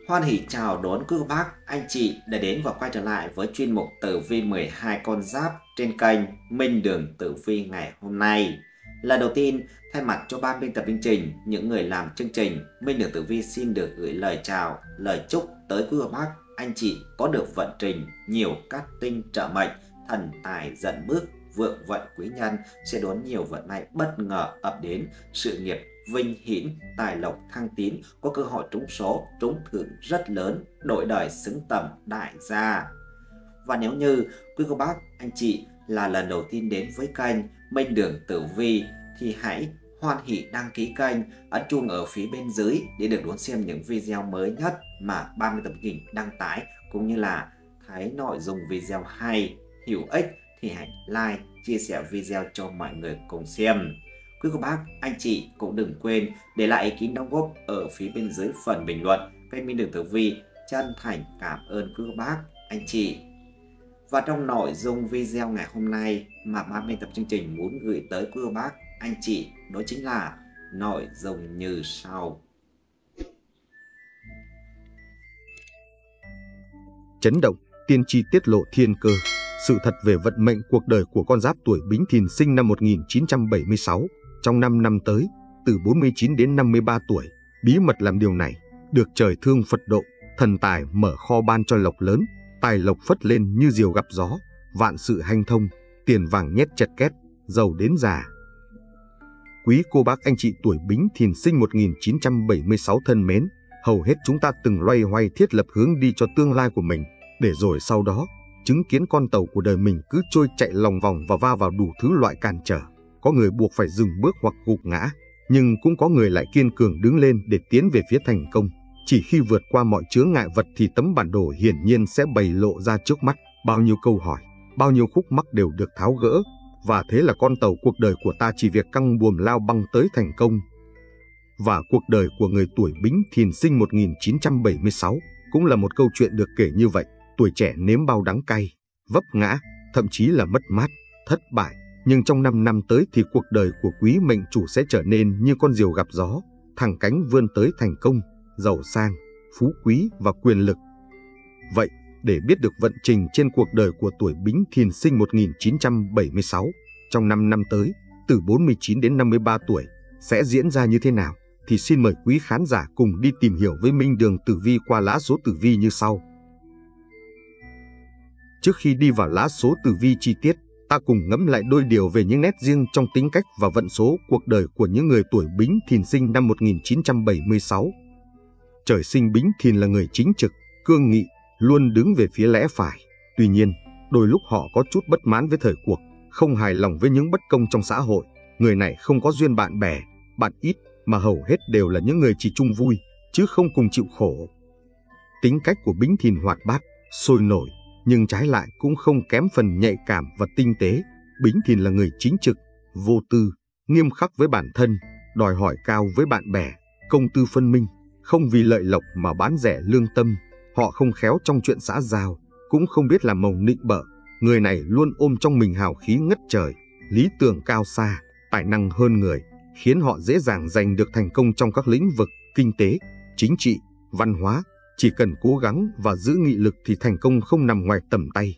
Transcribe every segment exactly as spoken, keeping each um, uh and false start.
Hoan hỉ chào đón quý cô bác, anh chị đã đến và quay trở lại với chuyên mục tử vi mười hai con giáp trên kênh Minh Đường Tử Vi ngày hôm nay. Lần đầu tiên, thay mặt cho ban biên tập chương trình, những người làm chương trình, Minh Đường Tử Vi xin được gửi lời chào, lời chúc tới quý cô bác, anh chị có được vận trình nhiều cát tinh trợ mệnh, thần tài dẫn bước, vượng vận quý nhân sẽ đón nhiều vận may bất ngờ ập đến, sự nghiệp vinh hiển, tài lộc thăng tiến, có cơ hội trúng số, trúng thưởng rất lớn, đổi đời xứng tầm đại gia. Và nếu như quý cô bác, anh chị là lần đầu tiên đến với kênh Minh Đường Tử Vi thì hãy hoan hỉ đăng ký kênh, ấn chuông ở phía bên dưới để được đón xem những video mới nhất mà ban biên tập chương trình đăng tải, cũng như là thấy nội dung video hay, hữu ích thì hãy like, chia sẻ video cho mọi người cùng xem. Quý cô bác, anh chị cũng đừng quên để lại ý kiến đóng góp ở phía bên dưới phần bình luận. Kênh Minh Đường Tử Vi chân thành cảm ơn quý cô bác, anh chị. Và trong nội dung video ngày hôm nay mà ban biên tập chương trình muốn gửi tới quý cô bác, anh chị, đó chính là nội dung như sau. Chấn động, tiên tri tiết lộ thiên cơ. Sự thật về vận mệnh cuộc đời của con giáp tuổi Bính Thìn sinh năm một nghìn chín trăm bảy mươi sáu. Trong năm năm tới, từ bốn mươi chín đến năm mươi ba tuổi, bí mật làm điều này, được trời thương Phật độ, thần tài mở kho ban cho lộc lớn, tài lộc phất lên như diều gặp gió, vạn sự hanh thông, tiền vàng nhét chật két, giàu đến già. Quý cô bác anh chị tuổi Bính Thìn sinh một nghìn chín trăm bảy mươi sáu thân mến, hầu hết chúng ta từng loay hoay thiết lập hướng đi cho tương lai của mình, để rồi sau đó, chứng kiến con tàu của đời mình cứ trôi chạy lòng vòng và va vào đủ thứ loại cản trở. Có người buộc phải dừng bước hoặc gục ngã, nhưng cũng có người lại kiên cường đứng lên để tiến về phía thành công. Chỉ khi vượt qua mọi chướng ngại vật thì tấm bản đồ hiển nhiên sẽ bày lộ ra trước mắt. Bao nhiêu câu hỏi, bao nhiêu khúc mắc đều được tháo gỡ, và thế là con tàu cuộc đời của ta chỉ việc căng buồm lao băng tới thành công. Và cuộc đời của người tuổi Bính Thìn sinh một nghìn chín trăm bảy mươi sáu cũng là một câu chuyện được kể như vậy. Tuổi trẻ nếm bao đắng cay, vấp ngã, thậm chí là mất mát, thất bại. Nhưng trong năm năm tới thì cuộc đời của quý mệnh chủ sẽ trở nên như con diều gặp gió, thẳng cánh vươn tới thành công, giàu sang, phú quý và quyền lực. Vậy, để biết được vận trình trên cuộc đời của tuổi Bính Thìn sinh một nghìn chín trăm bảy mươi sáu, trong năm năm tới, từ bốn mươi chín đến năm mươi ba tuổi, sẽ diễn ra như thế nào, thì xin mời quý khán giả cùng đi tìm hiểu với Minh Đường Tử Vi qua lá số tử vi như sau. Trước khi đi vào lá số tử vi chi tiết, ta cùng ngẫm lại đôi điều về những nét riêng trong tính cách và vận số cuộc đời của những người tuổi Bính Thìn sinh năm một nghìn chín trăm bảy mươi sáu. Trời sinh Bính Thìn là người chính trực, cương nghị, luôn đứng về phía lẽ phải. Tuy nhiên, đôi lúc họ có chút bất mãn với thời cuộc, không hài lòng với những bất công trong xã hội. Người này không có duyên bạn bè, bạn ít, mà hầu hết đều là những người chỉ chung vui, chứ không cùng chịu khổ. Tính cách của Bính Thìn hoạt bát, sôi nổi, nhưng trái lại cũng không kém phần nhạy cảm và tinh tế. Bính Thìn là người chính trực, vô tư, nghiêm khắc với bản thân, đòi hỏi cao với bạn bè, công tư phân minh, không vì lợi lộc mà bán rẻ lương tâm. Họ không khéo trong chuyện xã giao, cũng không biết làm màu nịnh bợ. Người này luôn ôm trong mình hào khí ngất trời, lý tưởng cao xa, tài năng hơn người, khiến họ dễ dàng giành được thành công trong các lĩnh vực kinh tế, chính trị, văn hóa. Chỉ cần cố gắng và giữ nghị lực thì thành công không nằm ngoài tầm tay.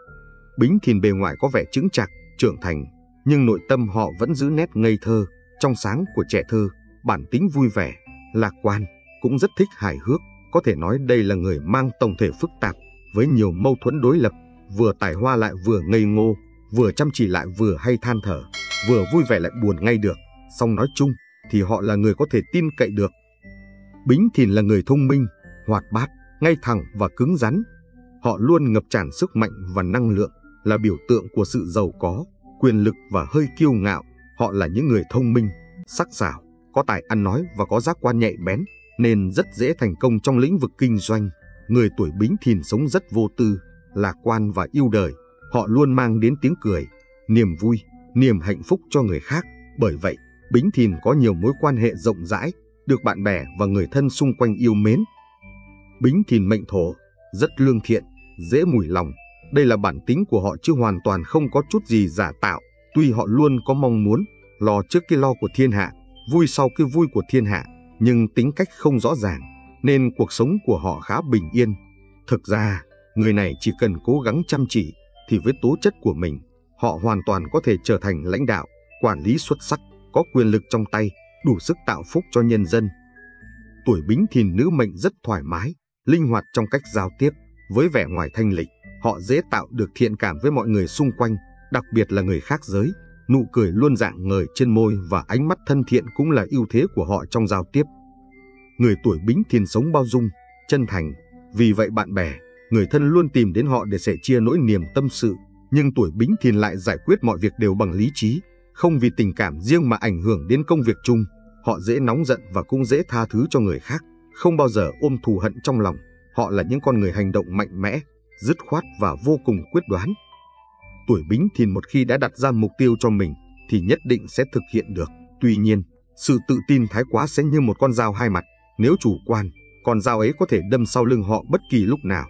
Bính Thìn bề ngoài có vẻ chững chạc, trưởng thành, nhưng nội tâm họ vẫn giữ nét ngây thơ, trong sáng của trẻ thơ, bản tính vui vẻ, lạc quan, cũng rất thích hài hước. Có thể nói đây là người mang tổng thể phức tạp, với nhiều mâu thuẫn đối lập, vừa tài hoa lại vừa ngây ngô, vừa chăm chỉ lại vừa hay than thở, vừa vui vẻ lại buồn ngay được. Song nói chung thì họ là người có thể tin cậy được. Bính Thìn là người thông minh, hoạt bát, ngay thẳng và cứng rắn. Họ luôn ngập tràn sức mạnh và năng lượng, là biểu tượng của sự giàu có, quyền lực và hơi kiêu ngạo. Họ là những người thông minh, sắc sảo, có tài ăn nói và có giác quan nhạy bén, nên rất dễ thành công trong lĩnh vực kinh doanh. Người tuổi Bính Thìn sống rất vô tư, lạc quan và yêu đời. Họ luôn mang đến tiếng cười, niềm vui, niềm hạnh phúc cho người khác. Bởi vậy, Bính Thìn có nhiều mối quan hệ rộng rãi, được bạn bè và người thân xung quanh yêu mến. Bính Thìn mệnh thổ, rất lương thiện, dễ mùi lòng. Đây là bản tính của họ chứ hoàn toàn không có chút gì giả tạo. Tuy họ luôn có mong muốn, lo trước cái lo của thiên hạ, vui sau cái vui của thiên hạ, nhưng tính cách không rõ ràng. nên cuộc sống của họ khá bình yên. Thực ra, người này chỉ cần cố gắng chăm chỉ thì với tố chất của mình, họ hoàn toàn có thể trở thành lãnh đạo, quản lý xuất sắc, có quyền lực trong tay, đủ sức tạo phúc cho nhân dân. Tuổi Bính Thìn nữ mệnh rất thoải mái, linh hoạt trong cách giao tiếp, với vẻ ngoài thanh lịch, họ dễ tạo được thiện cảm với mọi người xung quanh, đặc biệt là người khác giới. Nụ cười luôn rạng ngời trên môi và ánh mắt thân thiện cũng là ưu thế của họ trong giao tiếp. Người tuổi Bính Thìn sống bao dung, chân thành, vì vậy bạn bè, người thân luôn tìm đến họ để sẻ chia nỗi niềm tâm sự. Nhưng tuổi Bính Thìn lại giải quyết mọi việc đều bằng lý trí, không vì tình cảm riêng mà ảnh hưởng đến công việc chung. Họ dễ nóng giận và cũng dễ tha thứ cho người khác, không bao giờ ôm thù hận trong lòng. Họ là những con người hành động mạnh mẽ, dứt khoát và vô cùng quyết đoán. Tuổi Bính Thìn một khi đã đặt ra mục tiêu cho mình thì nhất định sẽ thực hiện được. Tuy nhiên, sự tự tin thái quá sẽ như một con dao hai mặt. Nếu chủ quan, con dao ấy có thể đâm sau lưng họ bất kỳ lúc nào.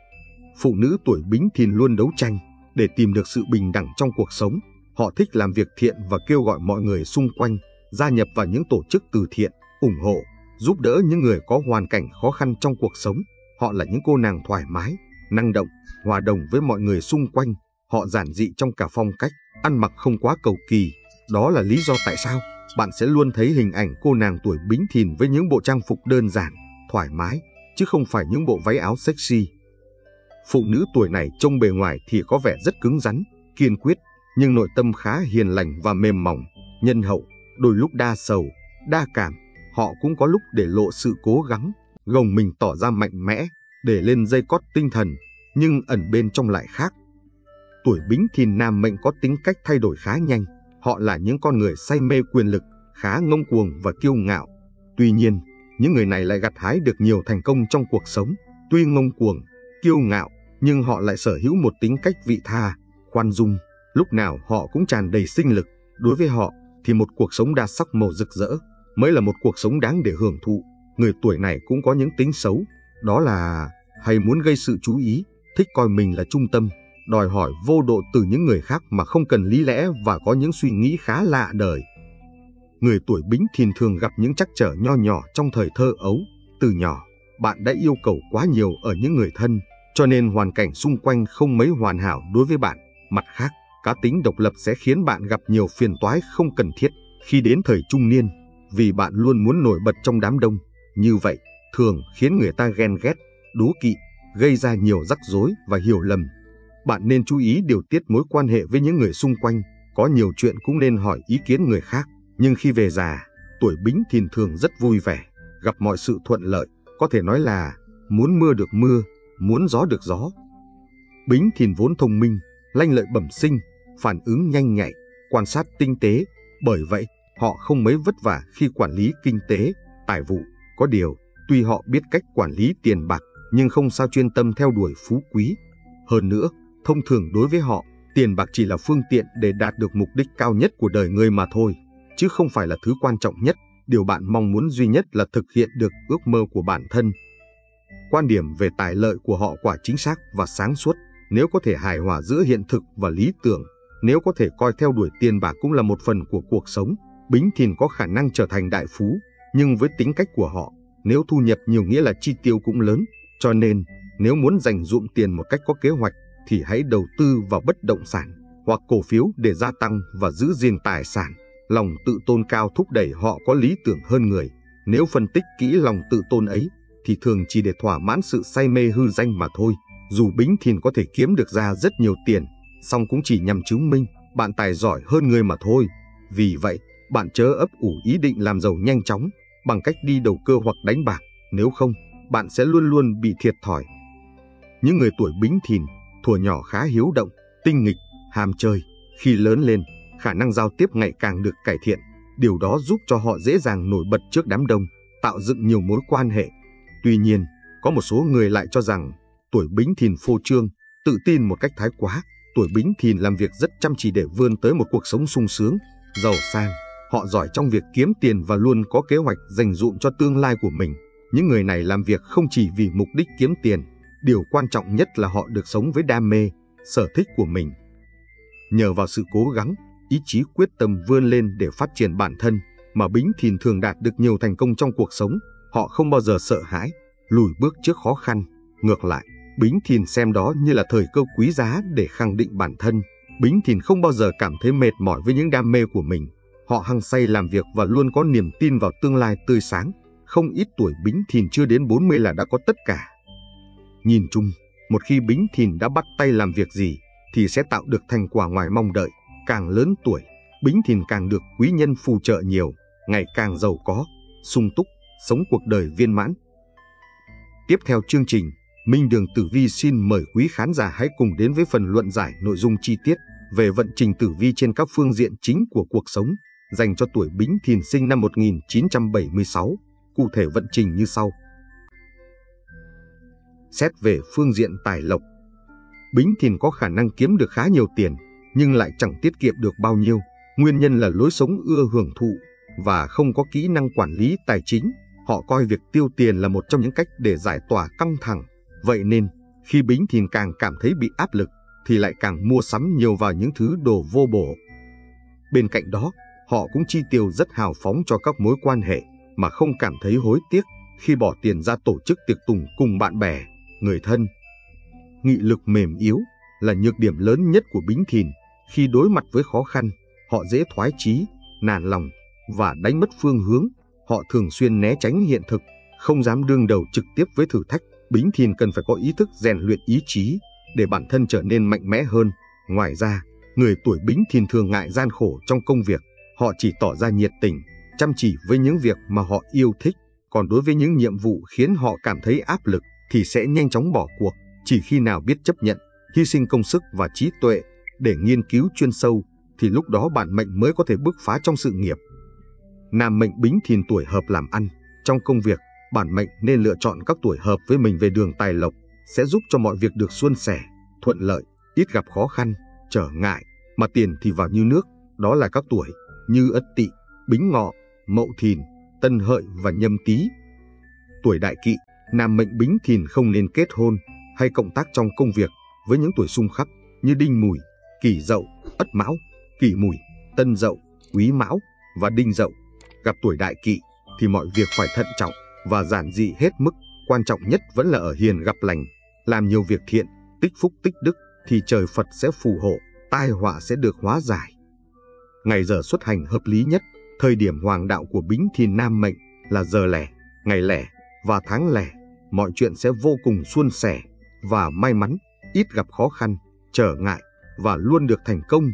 Phụ nữ tuổi Bính Thìn luôn đấu tranh để tìm được sự bình đẳng trong cuộc sống. Họ thích làm việc thiện và kêu gọi mọi người xung quanh gia nhập vào những tổ chức từ thiện, ủng hộ, giúp đỡ những người có hoàn cảnh khó khăn trong cuộc sống. Họ là những cô nàng thoải mái, năng động, hòa đồng với mọi người xung quanh. Họ giản dị trong cả phong cách, ăn mặc không quá cầu kỳ. Đó là lý do tại sao bạn sẽ luôn thấy hình ảnh cô nàng tuổi Bính Thìn với những bộ trang phục đơn giản, thoải mái, chứ không phải những bộ váy áo sexy. Phụ nữ tuổi này trông bề ngoài thì có vẻ rất cứng rắn, kiên quyết, nhưng nội tâm khá hiền lành và mềm mỏng, nhân hậu, đôi lúc đa sầu, đa cảm. Họ cũng có lúc để lộ sự cố gắng, gồng mình tỏ ra mạnh mẽ, để lên dây cót tinh thần, nhưng ẩn bên trong lại khác. Tuổi Bính Thìn nam mệnh có tính cách thay đổi khá nhanh. Họ là những con người say mê quyền lực, khá ngông cuồng và kiêu ngạo. Tuy nhiên, những người này lại gặt hái được nhiều thành công trong cuộc sống. Tuy ngông cuồng, kiêu ngạo, nhưng họ lại sở hữu một tính cách vị tha, khoan dung. Lúc nào họ cũng tràn đầy sinh lực. Đối với họ thì một cuộc sống đa sắc màu rực rỡ mới là một cuộc sống đáng để hưởng thụ. Người tuổi này cũng có những tính xấu, đó là hay muốn gây sự chú ý, thích coi mình là trung tâm, đòi hỏi vô độ từ những người khác mà không cần lý lẽ và có những suy nghĩ khá lạ đời. Người tuổi Bính Thìn thường gặp những trắc trở nho nhỏ trong thời thơ ấu. Từ nhỏ, bạn đã yêu cầu quá nhiều ở những người thân, cho nên hoàn cảnh xung quanh không mấy hoàn hảo đối với bạn. Mặt khác, cá tính độc lập sẽ khiến bạn gặp nhiều phiền toái không cần thiết khi đến thời trung niên, vì bạn luôn muốn nổi bật trong đám đông. Như vậy, thường khiến người ta ghen ghét, đố kỵ, gây ra nhiều rắc rối và hiểu lầm. Bạn nên chú ý điều tiết mối quan hệ với những người xung quanh, có nhiều chuyện cũng nên hỏi ý kiến người khác. Nhưng khi về già, tuổi Bính Thìn thường rất vui vẻ, gặp mọi sự thuận lợi, có thể nói là muốn mưa được mưa, muốn gió được gió. Bính Thìn vốn thông minh, lanh lợi bẩm sinh, phản ứng nhanh nhạy, quan sát tinh tế, bởi vậy họ không mấy vất vả khi quản lý kinh tế, tài vụ. Có điều, tuy họ biết cách quản lý tiền bạc, nhưng không sao chuyên tâm theo đuổi phú quý. Hơn nữa, thông thường đối với họ, tiền bạc chỉ là phương tiện để đạt được mục đích cao nhất của đời người mà thôi, chứ không phải là thứ quan trọng nhất. Điều bạn mong muốn duy nhất là thực hiện được ước mơ của bản thân. Quan điểm về tài lợi của họ quả chính xác và sáng suốt. Nếu có thể hài hòa giữa hiện thực và lý tưởng, nếu có thể coi theo đuổi tiền bạc cũng là một phần của cuộc sống, Bính Thìn có khả năng trở thành đại phú. Nhưng với tính cách của họ, nếu thu nhập nhiều nghĩa là chi tiêu cũng lớn. Cho nên, nếu muốn dành dụm tiền một cách có kế hoạch, thì hãy đầu tư vào bất động sản hoặc cổ phiếu để gia tăng và giữ gìn tài sản. Lòng tự tôn cao thúc đẩy họ có lý tưởng hơn người. Nếu phân tích kỹ lòng tự tôn ấy, thì thường chỉ để thỏa mãn sự say mê hư danh mà thôi. Dù Bính Thìn có thể kiếm được ra rất nhiều tiền, song cũng chỉ nhằm chứng minh bạn tài giỏi hơn người mà thôi. Vì vậy, bạn chớ ấp ủ ý định làm giàu nhanh chóng bằng cách đi đầu cơ hoặc đánh bạc. Nếu không, bạn sẽ luôn luôn bị thiệt thòi. Những người tuổi Bính Thìn thuở nhỏ khá hiếu động, tinh nghịch, ham chơi. Khi lớn lên, khả năng giao tiếp ngày càng được cải thiện. Điều đó giúp cho họ dễ dàng nổi bật trước đám đông, tạo dựng nhiều mối quan hệ. Tuy nhiên, có một số người lại cho rằng tuổi Bính Thìn phô trương, tự tin một cách thái quá. Tuổi Bính Thìn làm việc rất chăm chỉ để vươn tới một cuộc sống sung sướng, giàu sang. Họ giỏi trong việc kiếm tiền và luôn có kế hoạch dành dụm cho tương lai của mình. Những người này làm việc không chỉ vì mục đích kiếm tiền, điều quan trọng nhất là họ được sống với đam mê, sở thích của mình. Nhờ vào sự cố gắng, ý chí quyết tâm vươn lên để phát triển bản thân, mà Bính Thìn thường đạt được nhiều thành công trong cuộc sống. Họ không bao giờ sợ hãi, lùi bước trước khó khăn. Ngược lại, Bính Thìn xem đó như là thời cơ quý giá để khẳng định bản thân. Bính Thìn không bao giờ cảm thấy mệt mỏi với những đam mê của mình. Họ hăng say làm việc và luôn có niềm tin vào tương lai tươi sáng. Không ít tuổi Bính Thìn chưa đến bốn mươi là đã có tất cả. Nhìn chung, một khi Bính Thìn đã bắt tay làm việc gì thì sẽ tạo được thành quả ngoài mong đợi. Càng lớn tuổi, Bính Thìn càng được quý nhân phù trợ nhiều, ngày càng giàu có, sung túc, sống cuộc đời viên mãn. Tiếp theo chương trình, Minh Đường Tử Vi xin mời quý khán giả hãy cùng đến với phần luận giải nội dung chi tiết về vận trình tử vi trên các phương diện chính của cuộc sống dành cho tuổi Bính Thìn sinh năm một nghìn chín trăm bảy mươi sáu. Cụ thể vận trình như sau. Xét về phương diện tài lộc, Bính Thìn có khả năng kiếm được khá nhiều tiền, nhưng lại chẳng tiết kiệm được bao nhiêu. Nguyên nhân là lối sống ưa hưởng thụ và không có kỹ năng quản lý tài chính. Họ coi việc tiêu tiền là một trong những cách để giải tỏa căng thẳng. Vậy nên, khi Bính Thìn càng cảm thấy bị áp lực, thì lại càng mua sắm nhiều vào những thứ đồ vô bổ. Bên cạnh đó, họ cũng chi tiêu rất hào phóng cho các mối quan hệ, mà không cảm thấy hối tiếc khi bỏ tiền ra tổ chức tiệc tùng cùng bạn bè, người thân. Nghị lực mềm yếu là nhược điểm lớn nhất của Bính Thìn. Khi đối mặt với khó khăn, họ dễ thoái chí, nản lòng và đánh mất phương hướng. Họ thường xuyên né tránh hiện thực, không dám đương đầu trực tiếp với thử thách. Bính Thìn cần phải có ý thức rèn luyện ý chí để bản thân trở nên mạnh mẽ hơn. Ngoài ra, người tuổi Bính Thìn thường ngại gian khổ trong công việc. Họ chỉ tỏ ra nhiệt tình, chăm chỉ với những việc mà họ yêu thích. Còn đối với những nhiệm vụ khiến họ cảm thấy áp lực thì sẽ nhanh chóng bỏ cuộc. Chỉ khi nào biết chấp nhận, hy sinh công sức và trí tuệ để nghiên cứu chuyên sâu thì lúc đó bản mệnh mới có thể bứt phá trong sự nghiệp. Nam mệnh Bính Thìn tuổi hợp làm ăn. Trong công việc, bản mệnh nên lựa chọn các tuổi hợp với mình về đường tài lộc, sẽ giúp cho mọi việc được suôn sẻ, thuận lợi, ít gặp khó khăn, trở ngại, mà tiền thì vào như nước. Đó là các tuổi như Ất Tỵ, Bính Ngọ, Mậu Thìn, Tân Hợi và Nhâm Tý. Tuổi Đại Kỵ, nam mệnh Bính Thìn không nên kết hôn hay cộng tác trong công việc với những tuổi xung khắc như Đinh Mùi, Kỷ Dậu, Ất Mão, Kỷ Mùi, Tân Dậu, Quý Mão và Đinh Dậu. Gặp tuổi Đại Kỵ thì mọi việc phải thận trọng và giản dị hết mức. Quan trọng nhất vẫn là ở hiền gặp lành, làm nhiều việc thiện, tích phúc tích đức thì trời Phật sẽ phù hộ, tai họa sẽ được hóa giải. Ngày giờ xuất hành hợp lý nhất, thời điểm hoàng đạo của Bính Thìn nam mệnh là giờ lẻ, ngày lẻ và tháng lẻ. Mọi chuyện sẽ vô cùng suôn sẻ và may mắn, ít gặp khó khăn, trở ngại và luôn được thành công.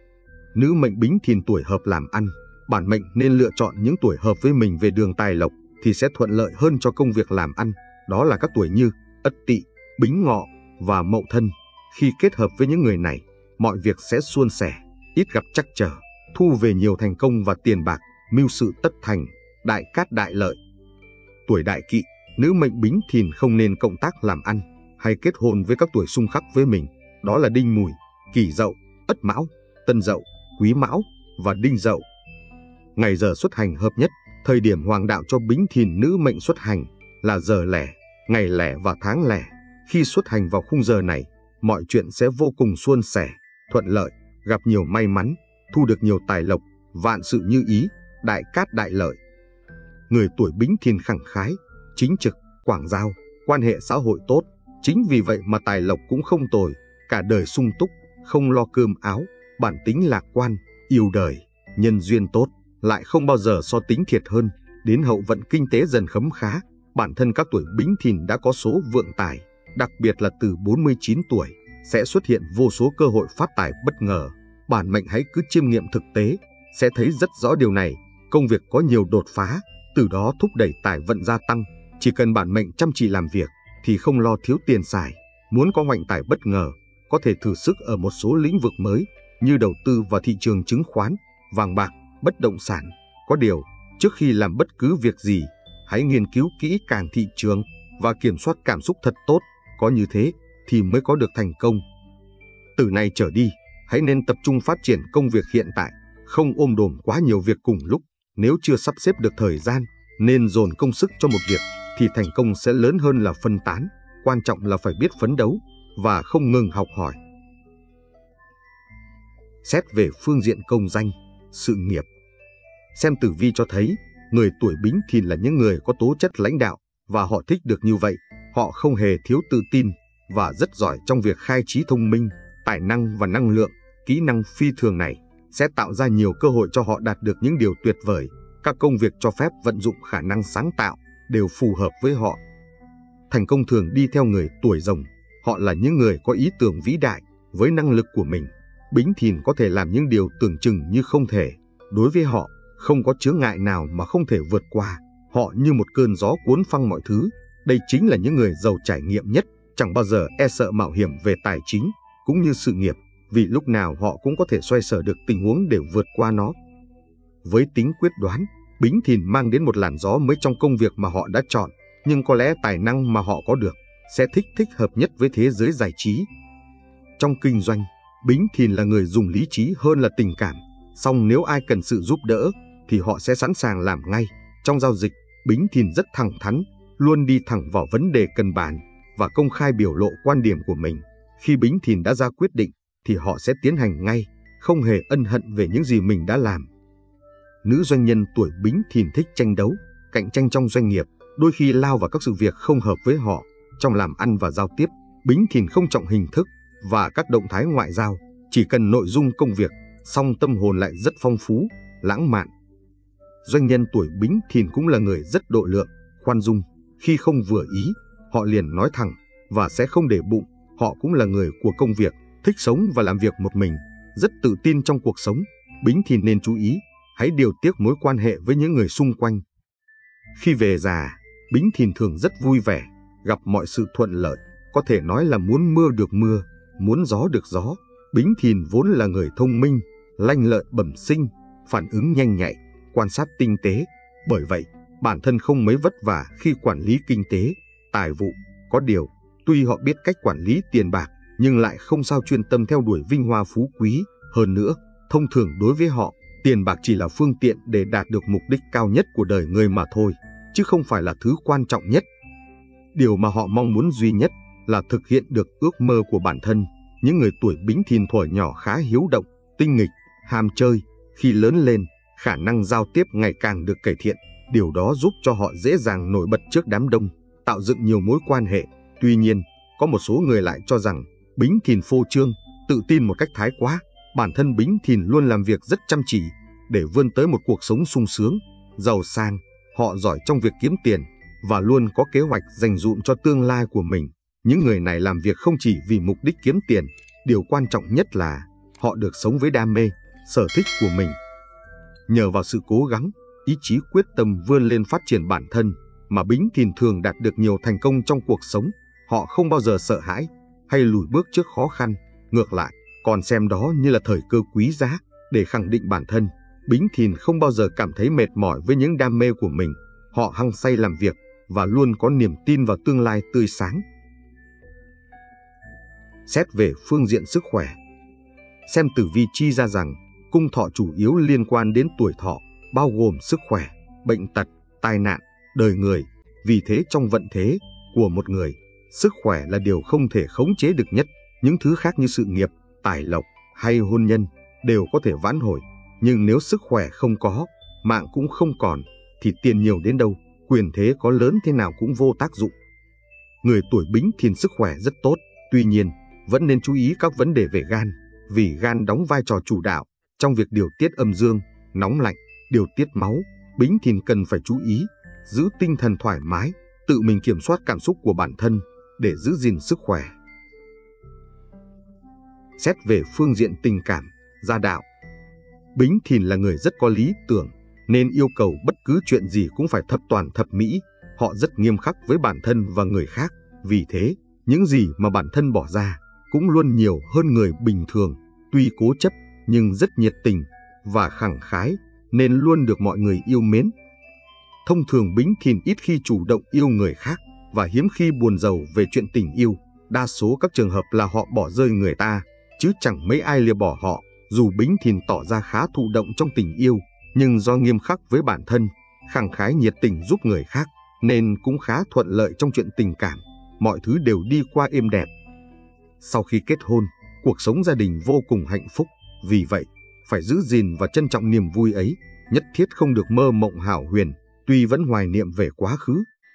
Nữ mệnh Bính Thìn tuổi hợp làm ăn, bản mệnh nên lựa chọn những tuổi hợp với mình về đường tài lộc thì sẽ thuận lợi hơn cho công việc làm ăn. Đó là các tuổi như Ất Tỵ, Bính Ngọ và Mậu Thân. Khi kết hợp với những người này, mọi việc sẽ suôn sẻ, ít gặp trắc trở, thu về nhiều thành công và tiền bạc, mưu sự tất thành, đại cát đại lợi. Tuổi Đại Kỵ, nữ mệnh Bính Thìn không nên cộng tác làm ăn hay kết hôn với các tuổi xung khắc với mình. Đó là Đinh Mùi, Kỷ Dậu, Ất Mão, Tân Dậu, Quý Mão và Đinh Dậu. Ngày giờ xuất hành hợp nhất, thời điểm hoàng đạo cho Bính Thìn nữ mệnh xuất hành là giờ lẻ, ngày lẻ và tháng lẻ. Khi xuất hành vào khung giờ này, mọi chuyện sẽ vô cùng suôn sẻ, thuận lợi, gặp nhiều may mắn, thu được nhiều tài lộc, vạn sự như ý, đại cát đại lợi. Người tuổi Bính Thìn khẳng khái, chính trực, quảng giao, quan hệ xã hội tốt. Chính vì vậy mà tài lộc cũng không tồi, cả đời sung túc, không lo cơm áo, bản tính lạc quan, yêu đời, nhân duyên tốt, lại không bao giờ so tính thiệt hơn. Đến hậu vận kinh tế dần khấm khá, bản thân các tuổi Bính Thìn đã có số vượng tài, đặc biệt là từ bốn mươi chín tuổi, sẽ xuất hiện vô số cơ hội phát tài bất ngờ. Bản mệnh hãy cứ chiêm nghiệm thực tế, sẽ thấy rất rõ điều này. Công việc có nhiều đột phá, từ đó thúc đẩy tài vận gia tăng. Chỉ cần bản mệnh chăm chỉ làm việc thì không lo thiếu tiền xài. Muốn có hoành tài bất ngờ, có thể thử sức ở một số lĩnh vực mới như đầu tư vào thị trường chứng khoán, vàng bạc, bất động sản. Có điều, trước khi làm bất cứ việc gì, hãy nghiên cứu kỹ càng thị trường và kiểm soát cảm xúc thật tốt. Có như thế thì mới có được thành công. Từ nay trở đi, hãy nên tập trung phát triển công việc hiện tại, không ôm đồm quá nhiều việc cùng lúc. Nếu chưa sắp xếp được thời gian, nên dồn công sức cho một việc thì thành công sẽ lớn hơn là phân tán. Quan trọng là phải biết phấn đấu và không ngừng học hỏi. Xét về phương diện công danh, sự nghiệp. Xem tử vi cho thấy, người tuổi Bính Thìn là những người có tố chất lãnh đạo và họ thích được như vậy. Họ không hề thiếu tự tin và rất giỏi trong việc khai trí thông minh, tài năng và năng lượng. Kỹ năng phi thường này sẽ tạo ra nhiều cơ hội cho họ đạt được những điều tuyệt vời. Các công việc cho phép vận dụng khả năng sáng tạo đều phù hợp với họ. Thành công thường đi theo người tuổi Rồng. Họ là những người có ý tưởng vĩ đại. Với năng lực của mình, Bính Thìn có thể làm những điều tưởng chừng như không thể. Đối với họ, không có chướng ngại nào mà không thể vượt qua. Họ như một cơn gió cuốn phăng mọi thứ. Đây chính là những người giàu trải nghiệm nhất, chẳng bao giờ e sợ mạo hiểm về tài chính cũng như sự nghiệp, vì lúc nào họ cũng có thể xoay sở được tình huống để vượt qua nó. Với tính quyết đoán, Bính Thìn mang đến một làn gió mới trong công việc mà họ đã chọn, nhưng có lẽ tài năng mà họ có được sẽ thích thích hợp nhất với thế giới giải trí. Trong kinh doanh, Bính Thìn là người dùng lý trí hơn là tình cảm, song nếu ai cần sự giúp đỡ thì họ sẽ sẵn sàng làm ngay. Trong giao dịch, Bính Thìn rất thẳng thắn, luôn đi thẳng vào vấn đề cần bàn và công khai biểu lộ quan điểm của mình. Khi Bính Thìn đã ra quyết định thì họ sẽ tiến hành ngay, không hề ân hận về những gì mình đã làm. Nữ doanh nhân tuổi Bính Thìn thích tranh đấu, cạnh tranh trong doanh nghiệp, đôi khi lao vào các sự việc không hợp với họ. Trong làm ăn và giao tiếp, Bính Thìn không trọng hình thức và các động thái ngoại giao, chỉ cần nội dung công việc, song tâm hồn lại rất phong phú, lãng mạn. Doanh nhân tuổi Bính Thìn cũng là người rất độ lượng, khoan dung. Khi không vừa ý, họ liền nói thẳng và sẽ không để bụng. Họ cũng là người của công việc, thích sống và làm việc một mình, rất tự tin trong cuộc sống. Bính Thìn nên chú ý, hãy điều tiết mối quan hệ với những người xung quanh. Khi về già, Bính Thìn thường rất vui vẻ, gặp mọi sự thuận lợi, có thể nói là muốn mưa được mưa, muốn gió được gió. Bính Thìn vốn là người thông minh, lanh lợi bẩm sinh, phản ứng nhanh nhạy, quan sát tinh tế. Bởi vậy, bản thân không mấy vất vả khi quản lý kinh tế, tài vụ. Có điều, tuy họ biết cách quản lý tiền bạc, nhưng lại không sao chuyên tâm theo đuổi vinh hoa phú quý. Hơn nữa, thông thường đối với họ, tiền bạc chỉ là phương tiện để đạt được mục đích cao nhất của đời người mà thôi, chứ không phải là thứ quan trọng nhất. Điều mà họ mong muốn duy nhất là thực hiện được ước mơ của bản thân. Những người tuổi Bính Thìn thuở nhỏ khá hiếu động, tinh nghịch, ham chơi. Khi lớn lên, khả năng giao tiếp ngày càng được cải thiện. Điều đó giúp cho họ dễ dàng nổi bật trước đám đông, tạo dựng nhiều mối quan hệ. Tuy nhiên, có một số người lại cho rằng Bính Thìn phô trương, tự tin một cách thái quá. Bản thân Bính Thìn luôn làm việc rất chăm chỉ để vươn tới một cuộc sống sung sướng, giàu sang. Họ giỏi trong việc kiếm tiền và luôn có kế hoạch dành dụm cho tương lai của mình. Những người này làm việc không chỉ vì mục đích kiếm tiền, điều quan trọng nhất là họ được sống với đam mê, sở thích của mình. Nhờ vào sự cố gắng, ý chí quyết tâm vươn lên phát triển bản thân mà Bính Thìn thường đạt được nhiều thành công trong cuộc sống. Họ không bao giờ sợ hãi hay lùi bước trước khó khăn, ngược lại, còn xem đó như là thời cơ quý giá để khẳng định bản thân. Bính Thìn không bao giờ cảm thấy mệt mỏi với những đam mê của mình. Họ hăng say làm việc và luôn có niềm tin vào tương lai tươi sáng. Xét về phương diện sức khỏe, xem tử vi chi ra rằng cung thọ chủ yếu liên quan đến tuổi thọ, bao gồm sức khỏe, bệnh tật, tai nạn, đời người. Vì thế trong vận thế của một người, sức khỏe là điều không thể khống chế được nhất. Những thứ khác như sự nghiệp, tài lộc hay hôn nhân đều có thể vãn hồi. Nhưng nếu sức khỏe không có, mạng cũng không còn, thì tiền nhiều đến đâu, quyền thế có lớn thế nào cũng vô tác dụng. Người tuổi Bính Thìn sức khỏe rất tốt, tuy nhiên vẫn nên chú ý các vấn đề về gan, vì gan đóng vai trò chủ đạo trong việc điều tiết âm dương, nóng lạnh, điều tiết máu. Bính Thìn cần phải chú ý, giữ tinh thần thoải mái, tự mình kiểm soát cảm xúc của bản thân để giữ gìn sức khỏe. Xét về phương diện tình cảm, gia đạo, Bính Thìn là người rất có lý tưởng, nên yêu cầu bất cứ chuyện gì cũng phải thập toàn thập mỹ. Họ rất nghiêm khắc với bản thân và người khác, vì thế những gì mà bản thân bỏ ra cũng luôn nhiều hơn người bình thường. Tuy cố chấp nhưng rất nhiệt tình và khẳng khái, nên luôn được mọi người yêu mến. Thông thường Bính Thìn ít khi chủ động yêu người khác và hiếm khi buồn rầu về chuyện tình yêu. Đa số các trường hợp là họ bỏ rơi người ta, chứ chẳng mấy ai lìa bỏ họ. Dù Bính Thìn tỏ ra khá thụ động trong tình yêu, nhưng do nghiêm khắc với bản thân, khẳng khái nhiệt tình giúp người khác, nên cũng khá thuận lợi trong chuyện tình cảm. Mọi thứ đều đi qua êm đẹp. Sau khi kết hôn, cuộc sống gia đình vô cùng hạnh phúc. Vì vậy, phải giữ gìn và trân trọng niềm vui ấy, nhất thiết không được mơ mộng hão huyền, tuy vẫn hoài niệm về quá khứ.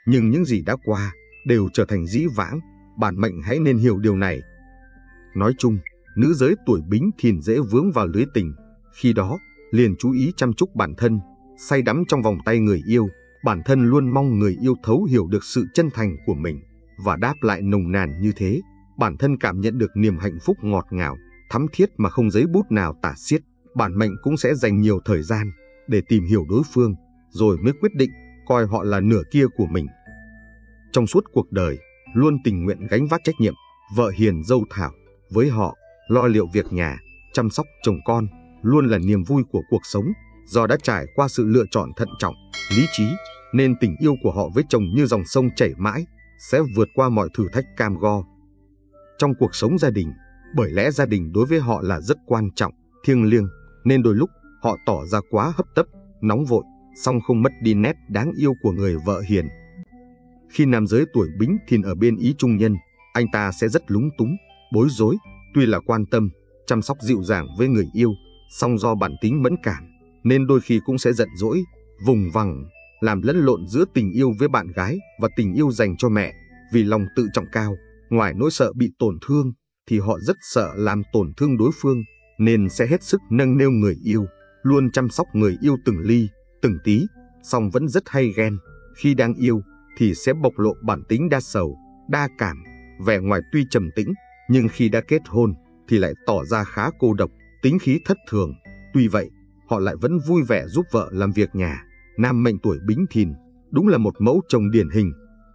Nhưng những gì đã qua đều trở thành dĩ vãng, bản mệnh hãy nên hiểu điều này. Nói chung, nữ giới tuổi Bính Thìn dễ vướng vào lưới tình, khi đó liền chú ý chăm chút bản thân, say đắm trong vòng tay người yêu, bản thân luôn mong người yêu thấu hiểu được sự chân thành của mình và đáp lại nồng nàn như thế, bản thân cảm nhận được niềm hạnh phúc ngọt ngào, thắm thiết mà không giấy bút nào tả xiết, bản mệnh cũng sẽ dành nhiều thời gian để tìm hiểu đối phương, rồi mới quyết định coi họ là nửa kia của mình. Trong suốt cuộc đời, luôn tình nguyện gánh vác trách nhiệm, vợ hiền dâu thảo, với họ, lo liệu việc nhà, chăm sóc chồng con, luôn là niềm vui của cuộc sống. Do đã trải qua sự lựa chọn thận trọng, lý trí, nên tình yêu của họ với chồng như dòng sông chảy mãi, sẽ vượt qua mọi thử thách cam go. Trong cuộc sống gia đình, bởi lẽ gia đình đối với họ là rất quan trọng, thiêng liêng, nên đôi lúc họ tỏ ra quá hấp tấp, nóng vội, song không mất đi nét đáng yêu của người vợ hiền. Khi nam giới tuổi Bính Thìn ở bên ý trung nhân, anh ta sẽ rất lúng túng, bối rối, tuy là quan tâm, chăm sóc dịu dàng với người yêu, song do bản tính mẫn cảm, nên đôi khi cũng sẽ giận dỗi, vùng vằng, làm lẫn lộn giữa tình yêu với bạn gái và tình yêu dành cho mẹ. Vì lòng tự trọng cao, ngoài nỗi sợ bị tổn thương, thì họ rất sợ làm tổn thương đối phương, nên sẽ hết sức nâng niu người yêu, luôn chăm sóc người yêu từng ly, từng tí, song vẫn rất hay ghen. Khi đang yêu thì sẽ bộc lộ bản tính đa sầu, đa cảm, vẻ ngoài tuy trầm tĩnh, nhưng khi đã kết hôn thì lại tỏ ra khá cô độc, tính khí thất thường. Tuy vậy, họ lại vẫn vui vẻ giúp vợ làm việc nhà. Nam mệnh tuổi Bính Thìn đúng là một mẫu chồng điển hình.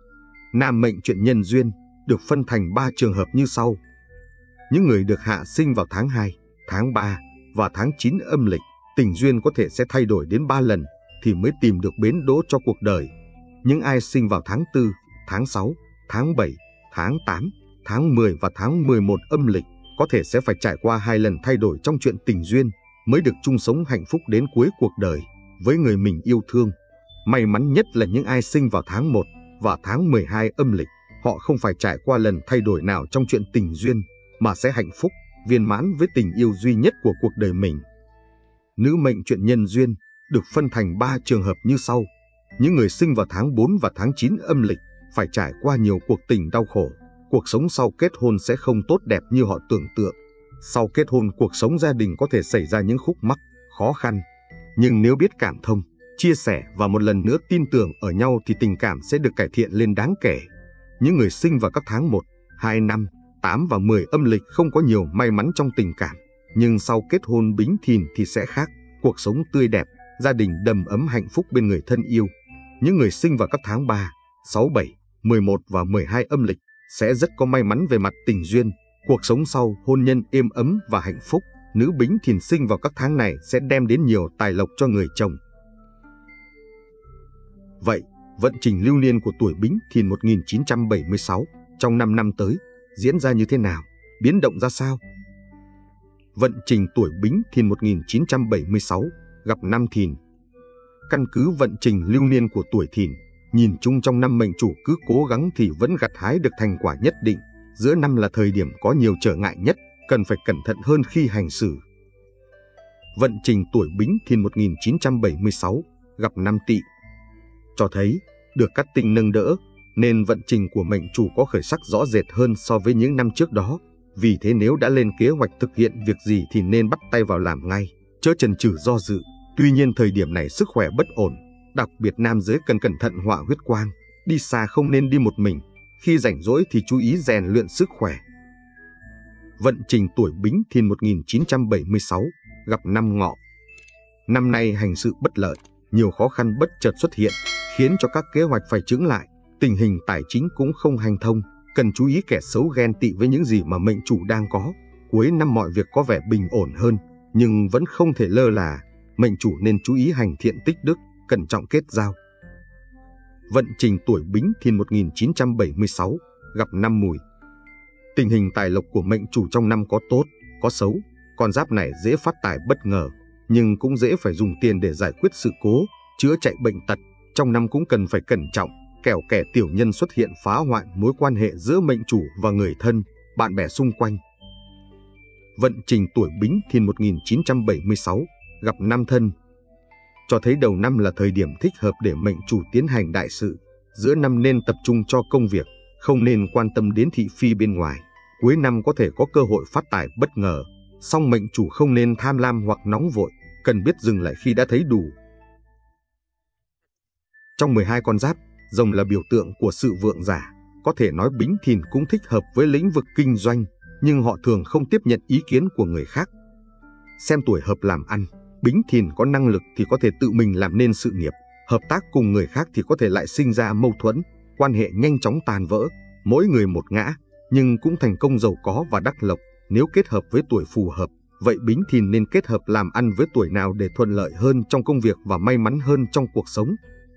Nam mệnh chuyện nhân duyên được phân thành ba trường hợp như sau. Những người được hạ sinh vào tháng hai, tháng ba và tháng chín âm lịch, tình duyên có thể sẽ thay đổi đến ba lần thì mới tìm được bến đỗ cho cuộc đời. Những ai sinh vào tháng tư, tháng sáu, tháng bảy, tháng tám, tháng mười và tháng mười một âm lịch có thể sẽ phải trải qua hai lần thay đổi trong chuyện tình duyên mới được chung sống hạnh phúc đến cuối cuộc đời với người mình yêu thương. May mắn nhất là những ai sinh vào tháng một và tháng mười hai âm lịch, họ không phải trải qua lần thay đổi nào trong chuyện tình duyên mà sẽ hạnh phúc, viên mãn với tình yêu duy nhất của cuộc đời mình. Nữ mệnh chuyện nhân duyên được phân thành ba trường hợp như sau. Những người sinh vào tháng bốn và tháng chín âm lịch phải trải qua nhiều cuộc tình đau khổ. Cuộc sống sau kết hôn sẽ không tốt đẹp như họ tưởng tượng. Sau kết hôn, cuộc sống gia đình có thể xảy ra những khúc mắc, khó khăn. Nhưng nếu biết cảm thông, chia sẻ và một lần nữa tin tưởng ở nhau thì tình cảm sẽ được cải thiện lên đáng kể. Những người sinh vào các tháng một, hai, năm, tám và mười âm lịch không có nhiều may mắn trong tình cảm. Nhưng sau kết hôn Bính Thìn thì sẽ khác, cuộc sống tươi đẹp, gia đình đầm ấm hạnh phúc bên người thân yêu. Những người sinh vào các tháng ba, sáu, bảy, mười một và mười hai âm lịch sẽ rất có may mắn về mặt tình duyên, cuộc sống sau hôn nhân êm ấm và hạnh phúc. Nữ Bính Thìn sinh vào các tháng này sẽ đem đến nhiều tài lộc cho người chồng. Vậy, vận trình lưu niên của tuổi Bính Thìn một nghìn chín trăm bảy mươi sáu trong năm năm tới diễn ra như thế nào, biến động ra sao? Vận trình tuổi Bính Thìn một nghìn chín trăm bảy mươi sáu gặp năm Thìn. Căn cứ vận trình lưu niên của tuổi Thìn, nhìn chung trong năm mệnh chủ cứ cố gắng thì vẫn gặt hái được thành quả nhất định. Giữa năm là thời điểm có nhiều trở ngại nhất, cần phải cẩn thận hơn khi hành xử. Vận trình tuổi Bính Thìn một nghìn chín trăm bảy mươi sáu gặp năm Tỵ cho thấy được các tinh nâng đỡ, nên vận trình của mệnh chủ có khởi sắc rõ rệt hơn so với những năm trước đó. Vì thế nếu đã lên kế hoạch thực hiện việc gì thì nên bắt tay vào làm ngay, chớ chần chừ do dự. Tuy nhiên thời điểm này sức khỏe bất ổn, đặc biệt nam giới cần cẩn thận họa huyết quang, đi xa không nên đi một mình, khi rảnh rỗi thì chú ý rèn luyện sức khỏe. Vận trình tuổi Bính Thìn một nghìn chín trăm bảy mươi sáu gặp năm Ngọ. Năm nay hành sự bất lợi, nhiều khó khăn bất chợt xuất hiện, khiến cho các kế hoạch phải chững lại, tình hình tài chính cũng không hanh thông, cần chú ý kẻ xấu ghen tị với những gì mà mệnh chủ đang có. Cuối năm mọi việc có vẻ bình ổn hơn, nhưng vẫn không thể lơ là, mệnh chủ nên chú ý hành thiện tích đức, cẩn trọng kết giao. Vận trình tuổi Bính Thìn một nghìn chín trăm bảy mươi sáu gặp năm Mùi. Tình hình tài lộc của mệnh chủ trong năm có tốt, có xấu. Con giáp này dễ phát tài bất ngờ, nhưng cũng dễ phải dùng tiền để giải quyết sự cố, chữa chạy bệnh tật. Trong năm cũng cần phải cẩn trọng, kẻo kẻ tiểu nhân xuất hiện phá hoại mối quan hệ giữa mệnh chủ và người thân, bạn bè xung quanh. Vận trình tuổi Bính Thìn một nghìn chín trăm bảy mươi sáu gặp năm Thân cho thấy đầu năm là thời điểm thích hợp để mệnh chủ tiến hành đại sự. Giữa năm nên tập trung cho công việc, không nên quan tâm đến thị phi bên ngoài. Cuối năm có thể có cơ hội phát tài bất ngờ, song mệnh chủ không nên tham lam hoặc nóng vội, cần biết dừng lại khi đã thấy đủ. Trong mười hai con giáp, rồng là biểu tượng của sự vượng giả. Có thể nói Bính Thìn cũng thích hợp với lĩnh vực kinh doanh, nhưng họ thường không tiếp nhận ý kiến của người khác. Xem tuổi hợp làm ăn, Bính Thìn có năng lực thì có thể tự mình làm nên sự nghiệp, hợp tác cùng người khác thì có thể lại sinh ra mâu thuẫn, quan hệ nhanh chóng tan vỡ, mỗi người một ngã, nhưng cũng thành công giàu có và đắc lộc. Nếu kết hợp với tuổi phù hợp, vậy Bính Thìn nên kết hợp làm ăn với tuổi nào để thuận lợi hơn trong công việc và may mắn hơn trong cuộc sống?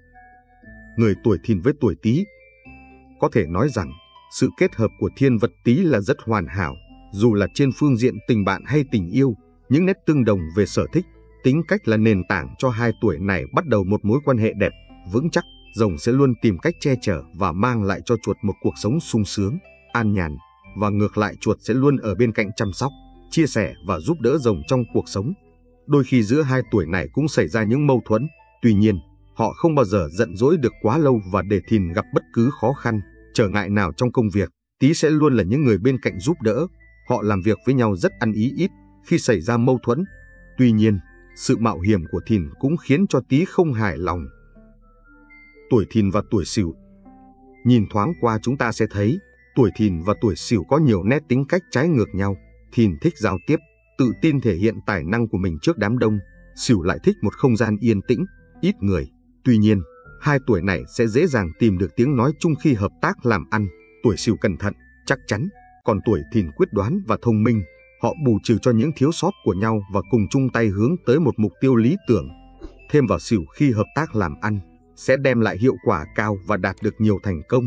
Người tuổi Thìn với tuổi Tý. Có thể nói rằng, sự kết hợp của thiên vật Tý là rất hoàn hảo, dù là trên phương diện tình bạn hay tình yêu, những nét tương đồng về sở thích, tính cách là nền tảng cho hai tuổi này bắt đầu một mối quan hệ đẹp, vững chắc. Rồng sẽ luôn tìm cách che chở và mang lại cho chuột một cuộc sống sung sướng, an nhàn, và ngược lại chuột sẽ luôn ở bên cạnh chăm sóc, chia sẻ và giúp đỡ rồng trong cuộc sống. Đôi khi giữa hai tuổi này cũng xảy ra những mâu thuẫn, tuy nhiên, họ không bao giờ giận dỗi được quá lâu, và để Thìn gặp bất cứ khó khăn, trở ngại nào trong công việc, Tý sẽ luôn là những người bên cạnh giúp đỡ. Họ làm việc với nhau rất ăn ý ít khi xảy ra mâu thuẫn. Tuy nhiên, sự mạo hiểm của Thìn cũng khiến cho Tý không hài lòng. Tuổi Thìn và tuổi Sửu. Nhìn thoáng qua chúng ta sẽ thấy, tuổi Thìn và tuổi Sửu có nhiều nét tính cách trái ngược nhau. Thìn thích giao tiếp, tự tin thể hiện tài năng của mình trước đám đông. Sửu lại thích một không gian yên tĩnh, ít người. Tuy nhiên, hai tuổi này sẽ dễ dàng tìm được tiếng nói chung khi hợp tác làm ăn. Tuổi Sửu cẩn thận, chắc chắn, còn tuổi Thìn quyết đoán và thông minh. Họ bù trừ cho những thiếu sót của nhau và cùng chung tay hướng tới một mục tiêu lý tưởng. Thêm vào Sửu khi hợp tác làm ăn, sẽ đem lại hiệu quả cao và đạt được nhiều thành công.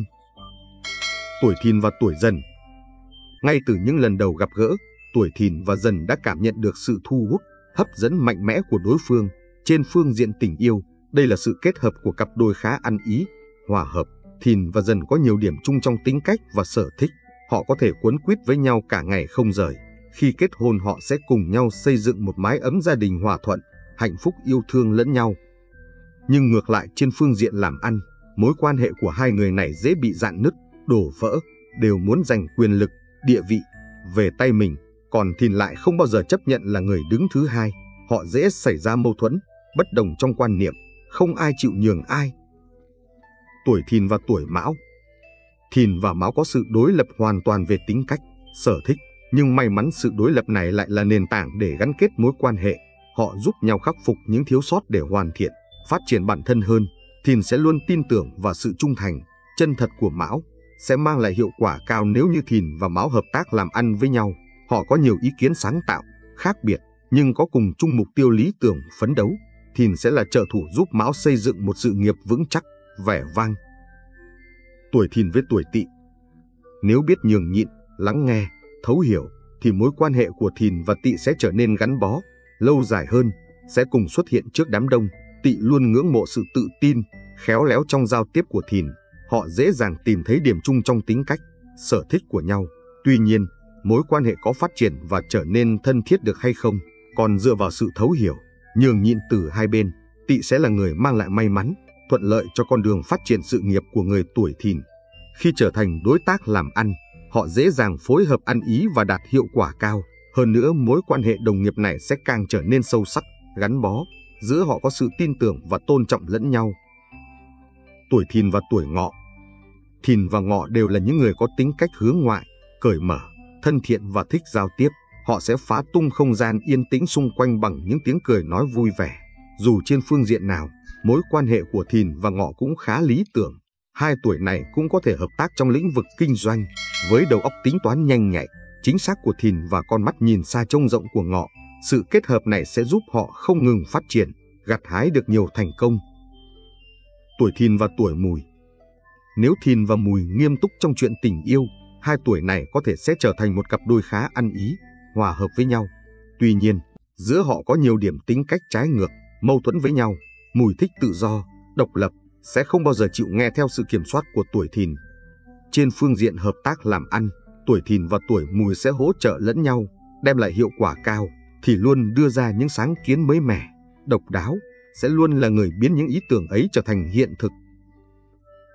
Tuổi Thìn và tuổi Dần. Ngay từ những lần đầu gặp gỡ, tuổi Thìn và Dần đã cảm nhận được sự thu hút, hấp dẫn mạnh mẽ của đối phương. Trên phương diện tình yêu, đây là sự kết hợp của cặp đôi khá ăn ý, hòa hợp. Thìn và Dần có nhiều điểm chung trong tính cách và sở thích. Họ có thể quấn quýt với nhau cả ngày không rời. Khi kết hôn họ sẽ cùng nhau xây dựng một mái ấm gia đình hòa thuận, hạnh phúc yêu thương lẫn nhau. Nhưng ngược lại trên phương diện làm ăn, mối quan hệ của hai người này dễ bị rạn nứt, đổ vỡ, đều muốn giành quyền lực, địa vị về tay mình, còn Thìn lại không bao giờ chấp nhận là người đứng thứ hai. Họ dễ xảy ra mâu thuẫn, bất đồng trong quan niệm, không ai chịu nhường ai. Tuổi Thìn và tuổi Mão. Thìn và Mão có sự đối lập hoàn toàn về tính cách, sở thích, nhưng may mắn sự đối lập này lại là nền tảng để gắn kết mối quan hệ. Họ giúp nhau khắc phục những thiếu sót để hoàn thiện, phát triển bản thân hơn. Thìn sẽ luôn tin tưởng vào sự trung thành, chân thật của Mão, sẽ mang lại hiệu quả cao nếu như Thìn và Mão hợp tác làm ăn với nhau. Họ có nhiều ý kiến sáng tạo, khác biệt, nhưng có cùng chung mục tiêu lý tưởng phấn đấu. Thìn sẽ là trợ thủ giúp Mão xây dựng một sự nghiệp vững chắc, vẻ vang. Tuổi Thìn với tuổi Tỵ. Nếu biết nhường nhịn, lắng nghe, thấu hiểu, thì mối quan hệ của Thìn và Tỵ sẽ trở nên gắn bó, lâu dài hơn, sẽ cùng xuất hiện trước đám đông. Tỵ luôn ngưỡng mộ sự tự tin, khéo léo trong giao tiếp của Thìn. Họ dễ dàng tìm thấy điểm chung trong tính cách, sở thích của nhau. Tuy nhiên, mối quan hệ có phát triển và trở nên thân thiết được hay không, còn dựa vào sự thấu hiểu, nhường nhịn từ hai bên. Tỵ sẽ là người mang lại may mắn, thuận lợi cho con đường phát triển sự nghiệp của người tuổi Thìn. Khi trở thành đối tác làm ăn, họ dễ dàng phối hợp ăn ý và đạt hiệu quả cao. Hơn nữa, mối quan hệ đồng nghiệp này sẽ càng trở nên sâu sắc, gắn bó. Giữa họ có sự tin tưởng và tôn trọng lẫn nhau. Tuổi Thìn và tuổi Ngọ. Thìn và Ngọ đều là những người có tính cách hướng ngoại, cởi mở, thân thiện và thích giao tiếp. Họ sẽ phá tung không gian yên tĩnh xung quanh bằng những tiếng cười nói vui vẻ. Dù trên phương diện nào, mối quan hệ của Thìn và Ngọ cũng khá lý tưởng. Hai tuổi này cũng có thể hợp tác trong lĩnh vực kinh doanh. Với đầu óc tính toán nhanh nhạy, chính xác của Thìn và con mắt nhìn xa trông rộng của Ngọ, sự kết hợp này sẽ giúp họ không ngừng phát triển, gặt hái được nhiều thành công. Tuổi Thìn và tuổi Mùi. Nếu Thìn và Mùi nghiêm túc trong chuyện tình yêu, hai tuổi này có thể sẽ trở thành một cặp đôi khá ăn ý, hòa hợp với nhau. Tuy nhiên, giữa họ có nhiều điểm tính cách trái ngược, mâu thuẫn với nhau. Mùi thích tự do, độc lập, sẽ không bao giờ chịu nghe theo sự kiểm soát của tuổi Thìn. Trên phương diện hợp tác làm ăn, tuổi Thìn và tuổi Mùi sẽ hỗ trợ lẫn nhau, đem lại hiệu quả cao, thì luôn đưa ra những sáng kiến mới mẻ, độc đáo, sẽ luôn là người biến những ý tưởng ấy trở thành hiện thực.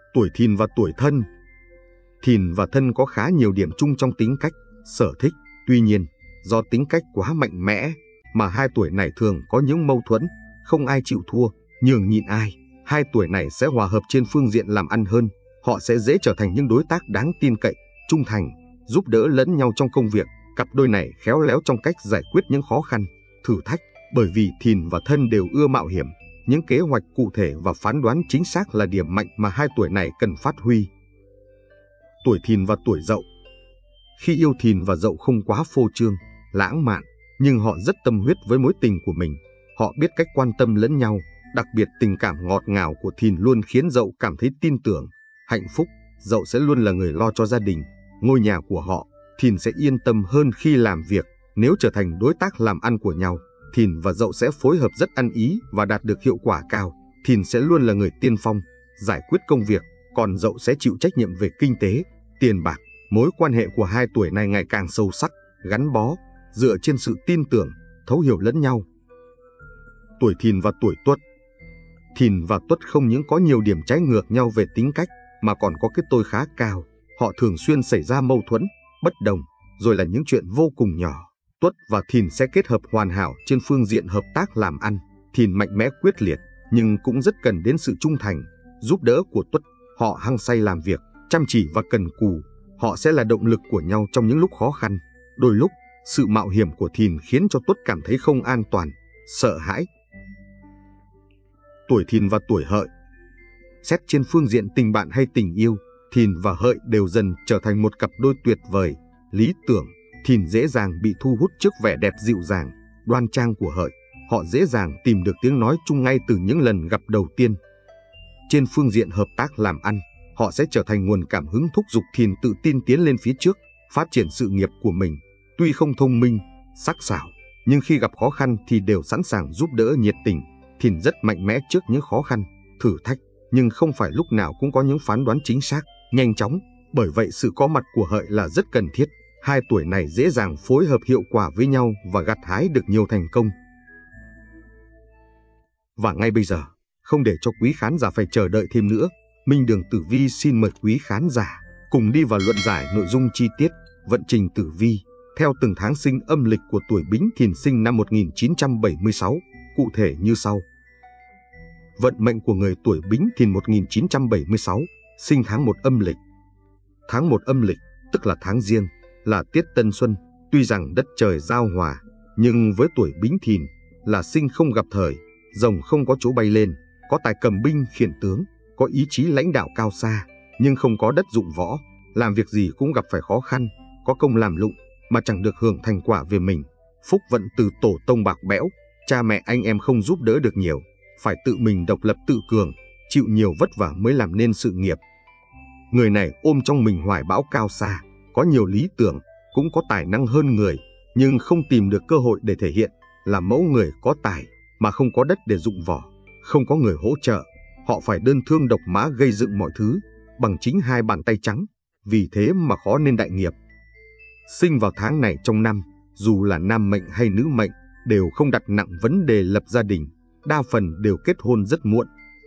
Tuổi Thìn và tuổi Thân. Thìn và Thân có khá nhiều điểm chung trong tính cách, sở thích. Tuy nhiên, do tính cách quá mạnh mẽ mà hai tuổi này thường có những mâu thuẫn, không ai chịu thua, nhường nhịn ai. Hai tuổi này sẽ hòa hợp trên phương diện làm ăn hơn. Họ sẽ dễ trở thành những đối tác đáng tin cậy, trung thành, giúp đỡ lẫn nhau trong công việc. Cặp đôi này khéo léo trong cách giải quyết những khó khăn, thử thách, bởi vì Thìn và Thân đều ưa mạo hiểm. Những kế hoạch cụ thể và phán đoán chính xác là điểm mạnh mà hai tuổi này cần phát huy. Tuổi Thìn và tuổi Dậu. Khi yêu, Thìn và Dậu không quá phô trương, lãng mạn, nhưng họ rất tâm huyết với mối tình của mình. Họ biết cách quan tâm lẫn nhau, đặc biệt tình cảm ngọt ngào của Thìn luôn khiến Dậu cảm thấy tin tưởng, hạnh phúc. Dậu sẽ luôn là người lo cho gia đình, ngôi nhà của họ. Thìn sẽ yên tâm hơn khi làm việc. Nếu trở thành đối tác làm ăn của nhau, Thìn và Dậu sẽ phối hợp rất ăn ý và đạt được hiệu quả cao. Thìn sẽ luôn là người tiên phong, giải quyết công việc, còn Dậu sẽ chịu trách nhiệm về kinh tế, tiền bạc. Mối quan hệ của hai tuổi này ngày càng sâu sắc, gắn bó, dựa trên sự tin tưởng, thấu hiểu lẫn nhau. Tuổi Thìn và tuổi Tuất. Thìn và Tuất không những có nhiều điểm trái ngược nhau về tính cách, mà còn có cái tôi khá cao. Họ thường xuyên xảy ra mâu thuẫn, bất đồng, rồi là những chuyện vô cùng nhỏ. Tuất và Thìn sẽ kết hợp hoàn hảo trên phương diện hợp tác làm ăn. Thìn mạnh mẽ quyết liệt, nhưng cũng rất cần đến sự trung thành, giúp đỡ của Tuất. Họ hăng say làm việc, chăm chỉ và cần cù. Họ sẽ là động lực của nhau trong những lúc khó khăn. Đôi lúc, sự mạo hiểm của Thìn khiến cho Tuất cảm thấy không an toàn, sợ hãi. Tuổi Thìn và tuổi Hợi. Xét trên phương diện tình bạn hay tình yêu, Thìn và Hợi đều dần trở thành một cặp đôi tuyệt vời, lý tưởng. Thìn dễ dàng bị thu hút trước vẻ đẹp dịu dàng, đoan trang của Hợi. Họ dễ dàng tìm được tiếng nói chung ngay từ những lần gặp đầu tiên. Trên phương diện hợp tác làm ăn, họ sẽ trở thành nguồn cảm hứng thúc giục Thìn tự tin tiến lên phía trước, phát triển sự nghiệp của mình. Tuy không thông minh, sắc sảo, nhưng khi gặp khó khăn thì đều sẵn sàng giúp đỡ nhiệt tình. Thìn rất mạnh mẽ trước những khó khăn, thử thách, nhưng không phải lúc nào cũng có những phán đoán chính xác, nhanh chóng. Bởi vậy sự có mặt của Hợi là rất cần thiết. Hai tuổi này dễ dàng phối hợp hiệu quả với nhau và gặt hái được nhiều thành công. Và ngay bây giờ, không để cho quý khán giả phải chờ đợi thêm nữa, Minh Đường Tử Vi xin mời quý khán giả cùng đi vào luận giải nội dung chi tiết vận trình tử vi theo từng tháng sinh âm lịch của tuổi Bính Thìn sinh năm một nghìn chín trăm bảy mươi sáu, cụ thể như sau. Vận mệnh của người tuổi Bính Thìn một nghìn chín trăm bảy mươi sáu, sinh tháng một âm lịch. Tháng một âm lịch, tức là tháng Giêng, là tiết Tân Xuân. Tuy rằng đất trời giao hòa, nhưng với tuổi Bính Thìn là sinh không gặp thời, rồng không có chỗ bay lên, có tài cầm binh khiển tướng, có ý chí lãnh đạo cao xa, nhưng không có đất dụng võ, làm việc gì cũng gặp phải khó khăn, có công làm lụng mà chẳng được hưởng thành quả về mình. Phúc vận từ tổ tông bạc bẽo, cha mẹ anh em không giúp đỡ được nhiều, phải tự mình độc lập tự cường, chịu nhiều vất vả mới làm nên sự nghiệp. Người này ôm trong mình hoài bão cao xa, có nhiều lý tưởng, cũng có tài năng hơn người, nhưng không tìm được cơ hội để thể hiện, là mẫu người có tài mà không có đất để dụng võ, không có người hỗ trợ. Họ phải đơn thương độc mã gây dựng mọi thứ bằng chính hai bàn tay trắng, vì thế mà khó nên đại nghiệp. Sinh vào tháng này trong năm, dù là nam mệnh hay nữ mệnh, đều không đặt nặng vấn đề lập gia đình, đa phần đều kết hôn rất muộn.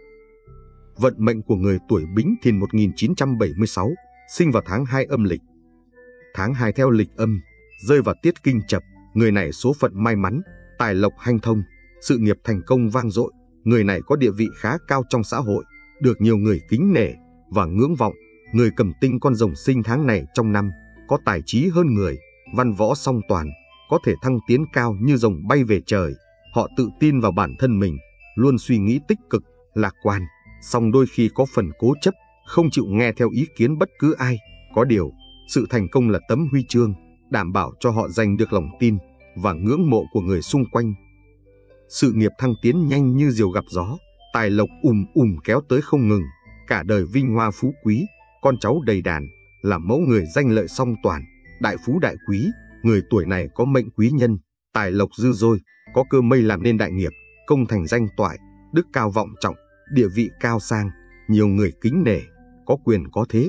Vận mệnh của người tuổi Bính Thìn một nghìn chín trăm bảy mươi sáu, sinh vào tháng hai âm lịch. Tháng hai theo lịch âm, rơi vào tiết Kinh Chập, người này số phận may mắn, tài lộc hanh thông, sự nghiệp thành công vang dội. Người này có địa vị khá cao trong xã hội, được nhiều người kính nể và ngưỡng vọng. Người cầm tinh con rồng sinh tháng này trong năm, có tài trí hơn người, văn võ song toàn, có thể thăng tiến cao như rồng bay về trời. Họ tự tin vào bản thân mình, luôn suy nghĩ tích cực, lạc quan, song đôi khi có phần cố chấp, không chịu nghe theo ý kiến bất cứ ai. Có điều, sự thành công là tấm huy chương, đảm bảo cho họ giành được lòng tin và ngưỡng mộ của người xung quanh. Sự nghiệp thăng tiến nhanh như diều gặp gió, tài lộc ùm ùm kéo tới không ngừng, cả đời vinh hoa phú quý, con cháu đầy đàn, là mẫu người danh lợi song toàn, đại phú đại quý. Người tuổi này có mệnh quý nhân, tài lộc dư dôi, có cơ mây làm nên đại nghiệp, công thành danh toại, đức cao vọng trọng, địa vị cao sang, nhiều người kính nể, có quyền có thế.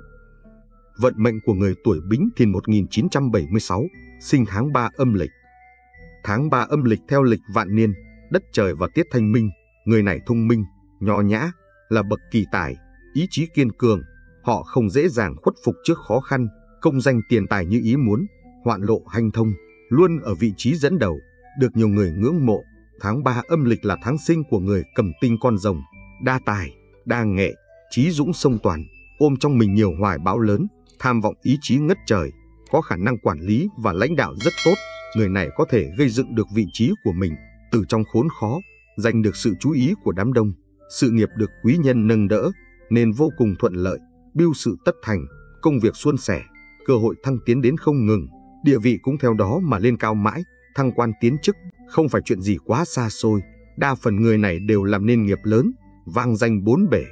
Vận mệnh của người tuổi Bính Thìn một nghìn chín trăm bảy mươi sáu, sinh tháng ba âm lịch. Tháng ba âm lịch theo lịch vạn niên, đất trời và tiết thanh minh. Người này thông minh, nho nhã, là bậc kỳ tài, ý chí kiên cường, họ không dễ dàng khuất phục trước khó khăn, công danh tiền tài như ý muốn, hoạn lộ hanh thông, luôn ở vị trí dẫn đầu, được nhiều người ngưỡng mộ. Tháng ba âm lịch là tháng sinh của người cầm tinh con rồng, đa tài, đa nghệ, trí dũng song toàn, ôm trong mình nhiều hoài bão lớn, tham vọng ý chí ngất trời, có khả năng quản lý và lãnh đạo rất tốt. Người này có thể gây dựng được vị trí của mình từ trong khốn khó, giành được sự chú ý của đám đông, sự nghiệp được quý nhân nâng đỡ, nên vô cùng thuận lợi, bưu sự tất thành, công việc suôn sẻ, cơ hội thăng tiến đến không ngừng, địa vị cũng theo đó mà lên cao mãi, thăng quan tiến chức, không phải chuyện gì quá xa xôi. Đa phần người này đều làm nên nghiệp lớn, vang danh bốn bể.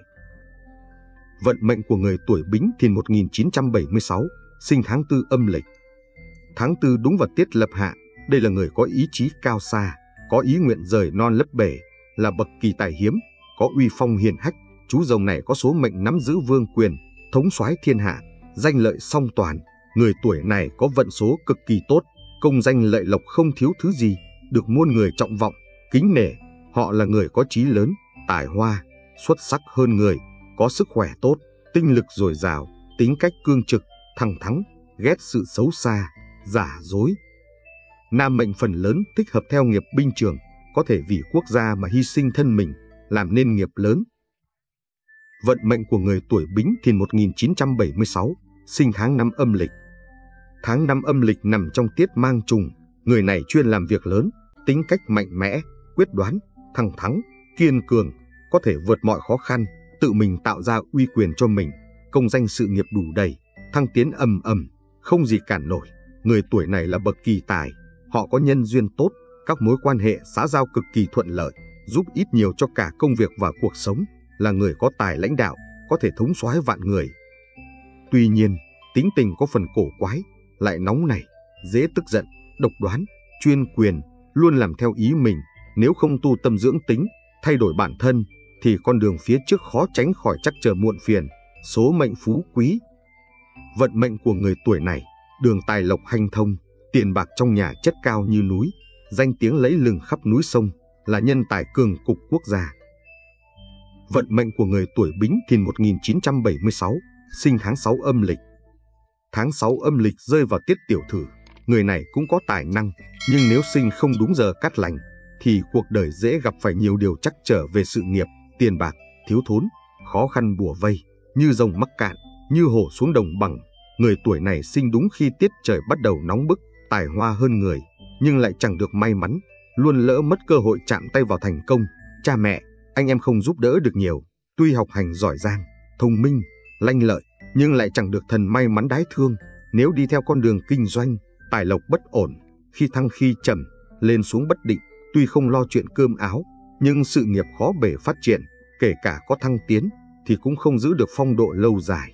Vận mệnh của người tuổi Bính Thìn một nghìn chín trăm bảy mươi sáu, sinh tháng tư âm lịch. Tháng tư đúng vào tiết lập hạ, đây là người có ý chí cao xa, có ý nguyện rời non lấp bể, là bậc kỳ tài hiếm, có uy phong hiền hách. Chú rồng này có số mệnh nắm giữ vương quyền, thống soái thiên hạ, danh lợi song toàn. Người tuổi này có vận số cực kỳ tốt, công danh lợi lộc không thiếu thứ gì, được muôn người trọng vọng, kính nể. Họ là người có chí lớn, tài hoa, xuất sắc hơn người, có sức khỏe tốt, tinh lực dồi dào, tính cách cương trực, thẳng thắn, ghét sự xấu xa, giả dối. Nam mệnh phần lớn thích hợp theo nghiệp binh trường, có thể vì quốc gia mà hy sinh thân mình, làm nên nghiệp lớn. Vận mệnh của người tuổi Bính Thìn một nghìn chín trăm bảy mươi sáu, sinh tháng năm âm lịch. Tháng năm âm lịch nằm trong tiết mang trùng, người này chuyên làm việc lớn, tính cách mạnh mẽ, quyết đoán, thẳng thắn, kiên cường, có thể vượt mọi khó khăn, tự mình tạo ra uy quyền cho mình, công danh sự nghiệp đủ đầy, thăng tiến ầm ầm, không gì cản nổi. Người tuổi này là bậc kỳ tài, họ có nhân duyên tốt, các mối quan hệ xã giao cực kỳ thuận lợi, giúp ít nhiều cho cả công việc và cuộc sống, là người có tài lãnh đạo, có thể thống soái vạn người. Tuy nhiên, tính tình có phần cổ quái, lại nóng nảy, dễ tức giận, độc đoán, chuyên quyền, luôn làm theo ý mình. Nếu không tu tâm dưỡng tính, thay đổi bản thân, thì con đường phía trước khó tránh khỏi trắc trở muộn phiền. Số mệnh phú quý. Vận mệnh của người tuổi này, đường tài lộc hanh thông, tiền bạc trong nhà chất cao như núi, danh tiếng lấy lừng khắp núi sông, là nhân tài cường cục quốc gia. Vận mệnh của người tuổi Bính Thìn một nghìn chín trăm bảy mươi sáu, sinh tháng sáu âm lịch. Tháng sáu âm lịch rơi vào tiết tiểu thử, người này cũng có tài năng, nhưng nếu sinh không đúng giờ cát lành, thì cuộc đời dễ gặp phải nhiều điều trắc trở về sự nghiệp, tiền bạc, thiếu thốn, khó khăn bủa vây, như rồng mắc cạn, như hổ xuống đồng bằng. Người tuổi này sinh đúng khi tiết trời bắt đầu nóng bức, tài hoa hơn người, nhưng lại chẳng được may mắn, luôn lỡ mất cơ hội chạm tay vào thành công. Cha mẹ, anh em không giúp đỡ được nhiều, tuy học hành giỏi giang, thông minh, lanh lợi, nhưng lại chẳng được thần may mắn đái thương. Nếu đi theo con đường kinh doanh, tài lộc bất ổn, khi thăng khi trầm, lên xuống bất định, tuy không lo chuyện cơm áo, nhưng sự nghiệp khó bề phát triển, kể cả có thăng tiến, thì cũng không giữ được phong độ lâu dài.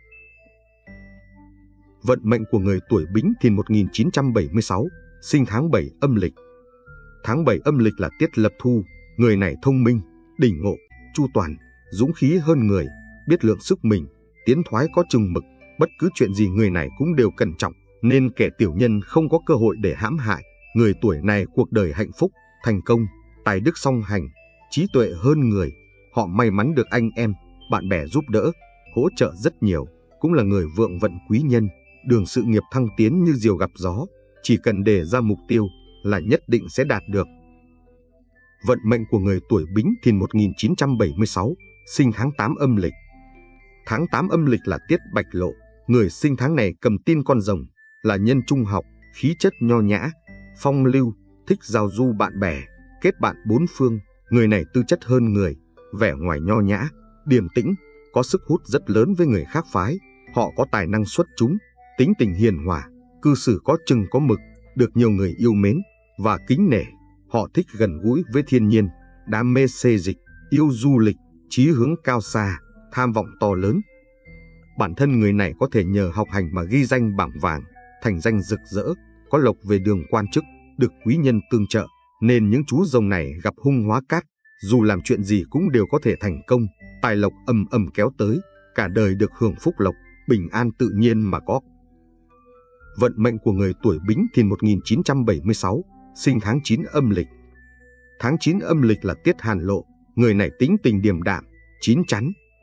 Vận mệnh của người tuổi Bính Thìn một nghìn chín trăm bảy mươi sáu, sinh tháng bảy âm lịch. Tháng bảy âm lịch là tiết lập thu, người này thông minh, đỉnh ngộ, chu toàn, dũng khí hơn người, biết lượng sức mình, tiến thoái có chừng mực, bất cứ chuyện gì người này cũng đều cẩn trọng, nên kẻ tiểu nhân không có cơ hội để hãm hại. Người tuổi này cuộc đời hạnh phúc, thành công, tài đức song hành, trí tuệ hơn người, họ may mắn được anh em, bạn bè giúp đỡ, hỗ trợ rất nhiều, cũng là người vượng vận quý nhân, đường sự nghiệp thăng tiến như diều gặp gió, chỉ cần đề ra mục tiêu là nhất định sẽ đạt được. Vận mệnh của người tuổi Bính Thìn một nghìn chín trăm bảy mươi sáu, sinh tháng tám âm lịch. Tháng tám âm lịch là tiết bạch lộ, người sinh tháng này cầm tin con rồng, là nhân trung học, khí chất nho nhã, phong lưu, thích giao du bạn bè, kết bạn bốn phương. Người này tư chất hơn người, vẻ ngoài nho nhã, điềm tĩnh, có sức hút rất lớn với người khác phái. Họ có tài năng xuất chúng, tính tình hiền hòa, cư xử có chừng có mực, được nhiều người yêu mến và kính nể. Họ thích gần gũi với thiên nhiên, đam mê xê dịch, yêu du lịch, chí hướng cao xa, tham vọng to lớn. Bản thân người này có thể nhờ học hành mà ghi danh bảng vàng, thành danh rực rỡ, có lộc về đường quan chức, được quý nhân tương trợ, nên những chú rồng này gặp hung hóa cát, dù làm chuyện gì cũng đều có thể thành công, tài lộc ầm ầm kéo tới, cả đời được hưởng phúc lộc, bình an tự nhiên mà có. Vận mệnh của người tuổi Bính Thìn một nghìn chín trăm bảy mươi sáu, sinh tháng chín âm lịch. Tháng chín âm lịch là tiết hàn lộ, người này tính tình điềm đạm, chín chắn,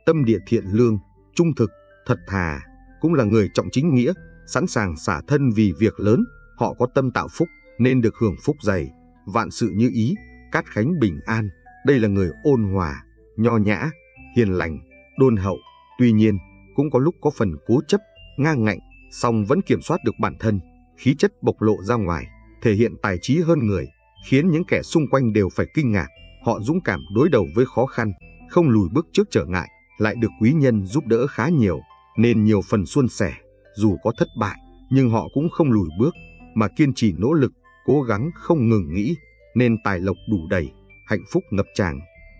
tâm địa thiện lương, trung thực, thật thà, cũng là người trọng chính nghĩa, sẵn sàng xả thân vì việc lớn. Họ có tâm tạo phúc nên được hưởng phúc dày, vạn sự như ý, cát khánh bình an. Đây là người ôn hòa, nho nhã, hiền lành, đôn hậu. Tuy nhiên, cũng có lúc có phần cố chấp, ngang ngạnh, song vẫn kiểm soát được bản thân, khí chất bộc lộ ra ngoài, thể hiện tài trí hơn người, khiến những kẻ xung quanh đều phải kinh ngạc. Họ dũng cảm đối đầu với khó khăn, không lùi bước trước trở ngại, lại được quý nhân giúp đỡ khá nhiều, nên nhiều phần suôn sẻ. Dù có thất bại, nhưng họ cũng không lùi bước, mà kiên trì nỗ lực, cố gắng không ngừng nghỉ, nên tài lộc đủ đầy, hạnh phúc ngập tràn.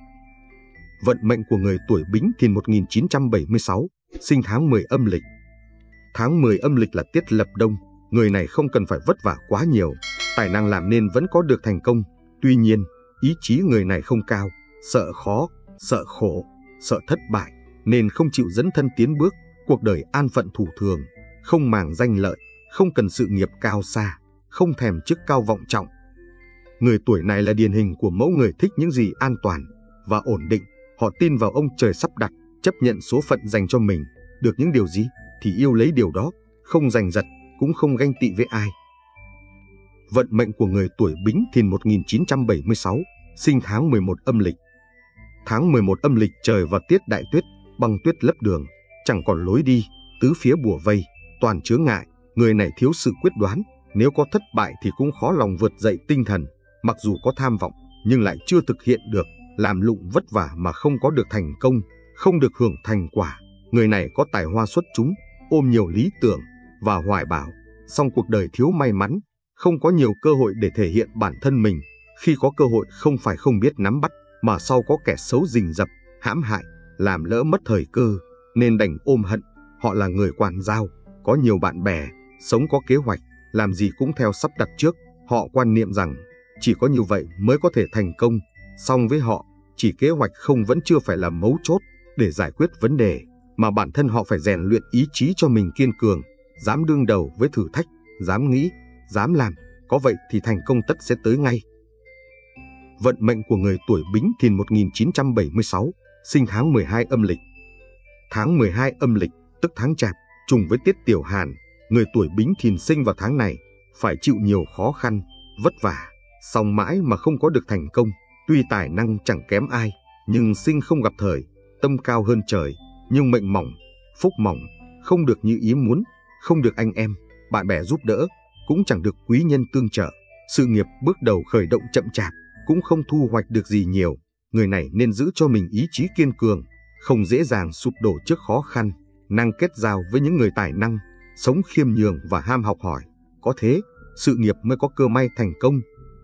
Vận mệnh của người tuổi Bính Thìn một nghìn chín trăm bảy mươi sáu, sinh tháng mười âm lịch. Tháng mười âm lịch là tiết lập đông, người này không cần phải vất vả quá nhiều, tài năng làm nên vẫn có được thành công. Tuy nhiên, ý chí người này không cao, sợ khó, sợ khổ, sợ thất bại, nên không chịu dấn thân tiến bước, cuộc đời an phận thủ thường, không màng danh lợi, không cần sự nghiệp cao xa, không thèm chức cao vọng trọng. Người tuổi này là điển hình của mẫu người thích những gì an toàn và ổn định. Họ tin vào ông trời sắp đặt, chấp nhận số phận dành cho mình, được những điều gì thì yêu lấy điều đó, không giành giật, cũng không ganh tị với ai. Vận mệnh của người tuổi Bính Thìn một nghìn chín trăm bảy mươi sáu, sinh tháng mười một âm lịch. Tháng mười một âm lịch trời vào tiết đại tuyết, băng tuyết lấp đường, chẳng còn lối đi, tứ phía bủa vây, toàn chướng ngại. Người này thiếu sự quyết đoán, nếu có thất bại thì cũng khó lòng vượt dậy tinh thần. Mặc dù có tham vọng, nhưng lại chưa thực hiện được, làm lụng vất vả mà không có được thành công, không được hưởng thành quả. Người này có tài hoa xuất chúng, ôm nhiều lý tưởng và hoài bão, song cuộc đời thiếu may mắn, không có nhiều cơ hội để thể hiện bản thân mình. Khi có cơ hội không phải không biết nắm bắt, mà sau có kẻ xấu rình rập, hãm hại, làm lỡ mất thời cơ, nên đành ôm hận. Họ là người quản giao, có nhiều bạn bè, sống có kế hoạch, làm gì cũng theo sắp đặt trước. Họ quan niệm rằng chỉ có như vậy mới có thể thành công. Song với họ, chỉ kế hoạch không vẫn chưa phải là mấu chốt để giải quyết vấn đề, mà bản thân họ phải rèn luyện ý chí cho mình kiên cường, dám đương đầu với thử thách, dám nghĩ, dám làm, có vậy thì thành công tất sẽ tới ngay. Vận mệnh của người tuổi Bính Thìn một nghìn chín trăm bảy mươi sáu, sinh tháng mười hai âm lịch. Tháng mười hai âm lịch, tức tháng Chạp, trùng với tiết Tiểu Hàn, người tuổi Bính Thìn sinh vào tháng này, phải chịu nhiều khó khăn, vất vả, song mãi mà không có được thành công. Tuy tài năng chẳng kém ai, nhưng sinh không gặp thời, tâm cao hơn trời, nhưng mệnh mỏng, phúc mỏng, không được như ý muốn, không được anh em, bạn bè giúp đỡ, cũng chẳng được quý nhân tương trợ. Sự nghiệp bước đầu khởi động chậm chạp, cũng không thu hoạch được gì nhiều. Người này nên giữ cho mình ý chí kiên cường, không dễ dàng sụp đổ trước khó khăn, năng kết giao với những người tài năng, sống khiêm nhường và ham học hỏi. Có thế, sự nghiệp mới có cơ may thành công.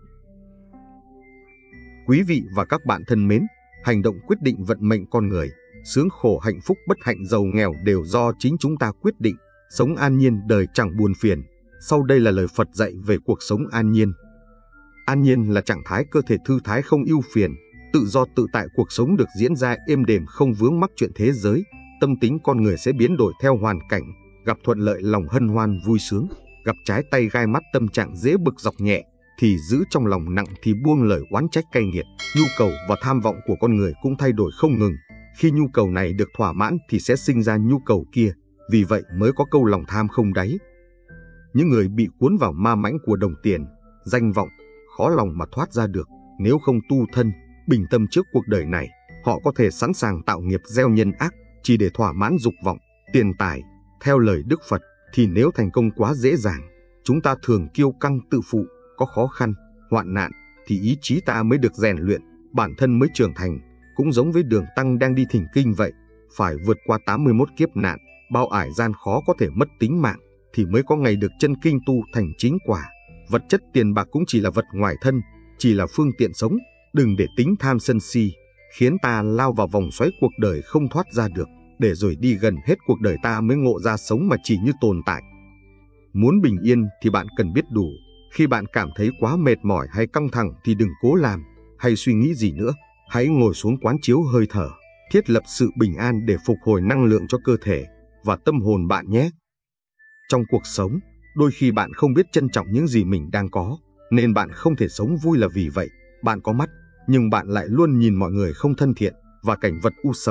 Quý vị và các bạn thân mến, hành động quyết định vận mệnh con người, sướng khổ hạnh phúc bất hạnh giàu nghèo đều do chính chúng ta quyết định. Sống an nhiên đời chẳng buồn phiền. Sau đây là lời Phật dạy về cuộc sống an nhiên. An nhiên là trạng thái cơ thể thư thái không ưu phiền, tự do tự tại, cuộc sống được diễn ra êm đềm không vướng mắc chuyện thế giới. Tâm tính con người sẽ biến đổi theo hoàn cảnh, gặp thuận lợi lòng hân hoan vui sướng, gặp trái tay gai mắt tâm trạng dễ bực dọc nhẹ, thì giữ trong lòng nặng thì buông lời oán trách cay nghiệt. Nhu cầu và tham vọng của con người cũng thay đổi không ngừng. Khi nhu cầu này được thỏa mãn thì sẽ sinh ra nhu cầu kia, vì vậy mới có câu lòng tham không đáy. Những người bị cuốn vào ma mãnh của đồng tiền, danh vọng, khó lòng mà thoát ra được. Nếu không tu thân, bình tâm trước cuộc đời này, họ có thể sẵn sàng tạo nghiệp gieo nhân ác, chỉ để thỏa mãn dục vọng, tiền tài. Theo lời Đức Phật, thì nếu thành công quá dễ dàng, chúng ta thường kiêu căng tự phụ. Có khó khăn, hoạn nạn, thì ý chí ta mới được rèn luyện, bản thân mới trưởng thành. Cũng giống với đường tăng đang đi thỉnh kinh vậy, phải vượt qua tám mươi mốt kiếp nạn, bao ải gian khó có thể mất tính mạng, thì mới có ngày được chân kinh tu thành chính quả. Vật chất tiền bạc cũng chỉ là vật ngoài thân, chỉ là phương tiện sống. Đừng để tính tham sân si khiến ta lao vào vòng xoáy cuộc đời không thoát ra được, để rồi đi gần hết cuộc đời ta mới ngộ ra sống mà chỉ như tồn tại. Muốn bình yên thì bạn cần biết đủ. Khi bạn cảm thấy quá mệt mỏi hay căng thẳng thì đừng cố làm hay suy nghĩ gì nữa. Hãy ngồi xuống quán chiếu hơi thở, thiết lập sự bình an để phục hồi năng lượng cho cơ thể và tâm hồn bạn nhé. Trong cuộc sống, đôi khi bạn không biết trân trọng những gì mình đang có, nên bạn không thể sống vui là vì vậy. Bạn có mắt, nhưng bạn lại luôn nhìn mọi người không thân thiện và cảnh vật u sầu,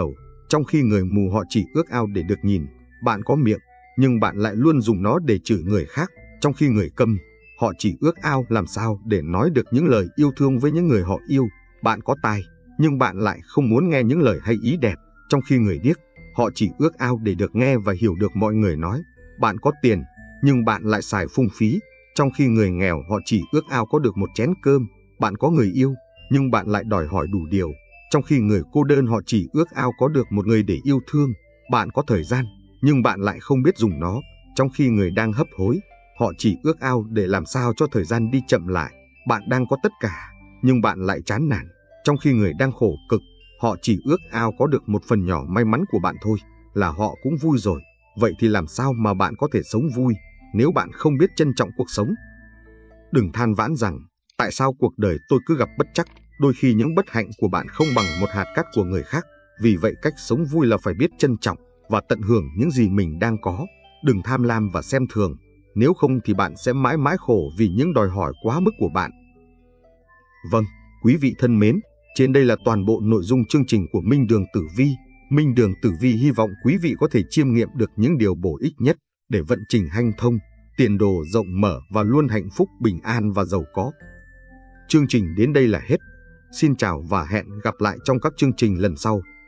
trong khi người mù họ chỉ ước ao để được nhìn. Bạn có miệng, nhưng bạn lại luôn dùng nó để chửi người khác, trong khi người câm, họ chỉ ước ao làm sao để nói được những lời yêu thương với những người họ yêu. Bạn có tai, nhưng bạn lại không muốn nghe những lời hay ý đẹp, trong khi người điếc, họ chỉ ước ao để được nghe và hiểu được mọi người nói. Bạn có tiền, nhưng bạn lại xài phung phí, trong khi người nghèo họ chỉ ước ao có được một chén cơm. Bạn có người yêu, nhưng bạn lại đòi hỏi đủ điều, trong khi người cô đơn họ chỉ ước ao có được một người để yêu thương. Bạn có thời gian, nhưng bạn lại không biết dùng nó, trong khi người đang hấp hối, họ chỉ ước ao để làm sao cho thời gian đi chậm lại. Bạn đang có tất cả, nhưng bạn lại chán nản, trong khi người đang khổ cực, họ chỉ ước ao có được một phần nhỏ may mắn của bạn thôi, là họ cũng vui rồi. Vậy thì làm sao mà bạn có thể sống vui nếu bạn không biết trân trọng cuộc sống? Đừng than vãn rằng, tại sao cuộc đời tôi cứ gặp bất trắc, đôi khi những bất hạnh của bạn không bằng một hạt cát của người khác. Vì vậy cách sống vui là phải biết trân trọng và tận hưởng những gì mình đang có. Đừng tham lam và xem thường, nếu không thì bạn sẽ mãi mãi khổ vì những đòi hỏi quá mức của bạn. Vâng, quý vị thân mến, trên đây là toàn bộ nội dung chương trình của Minh Đường Tử Vi. Minh Đường Tử Vi hy vọng quý vị có thể chiêm nghiệm được những điều bổ ích nhất để vận trình hanh thông, tiền đồ rộng mở và luôn hạnh phúc, bình an và giàu có. Chương trình đến đây là hết. Xin chào và hẹn gặp lại trong các chương trình lần sau.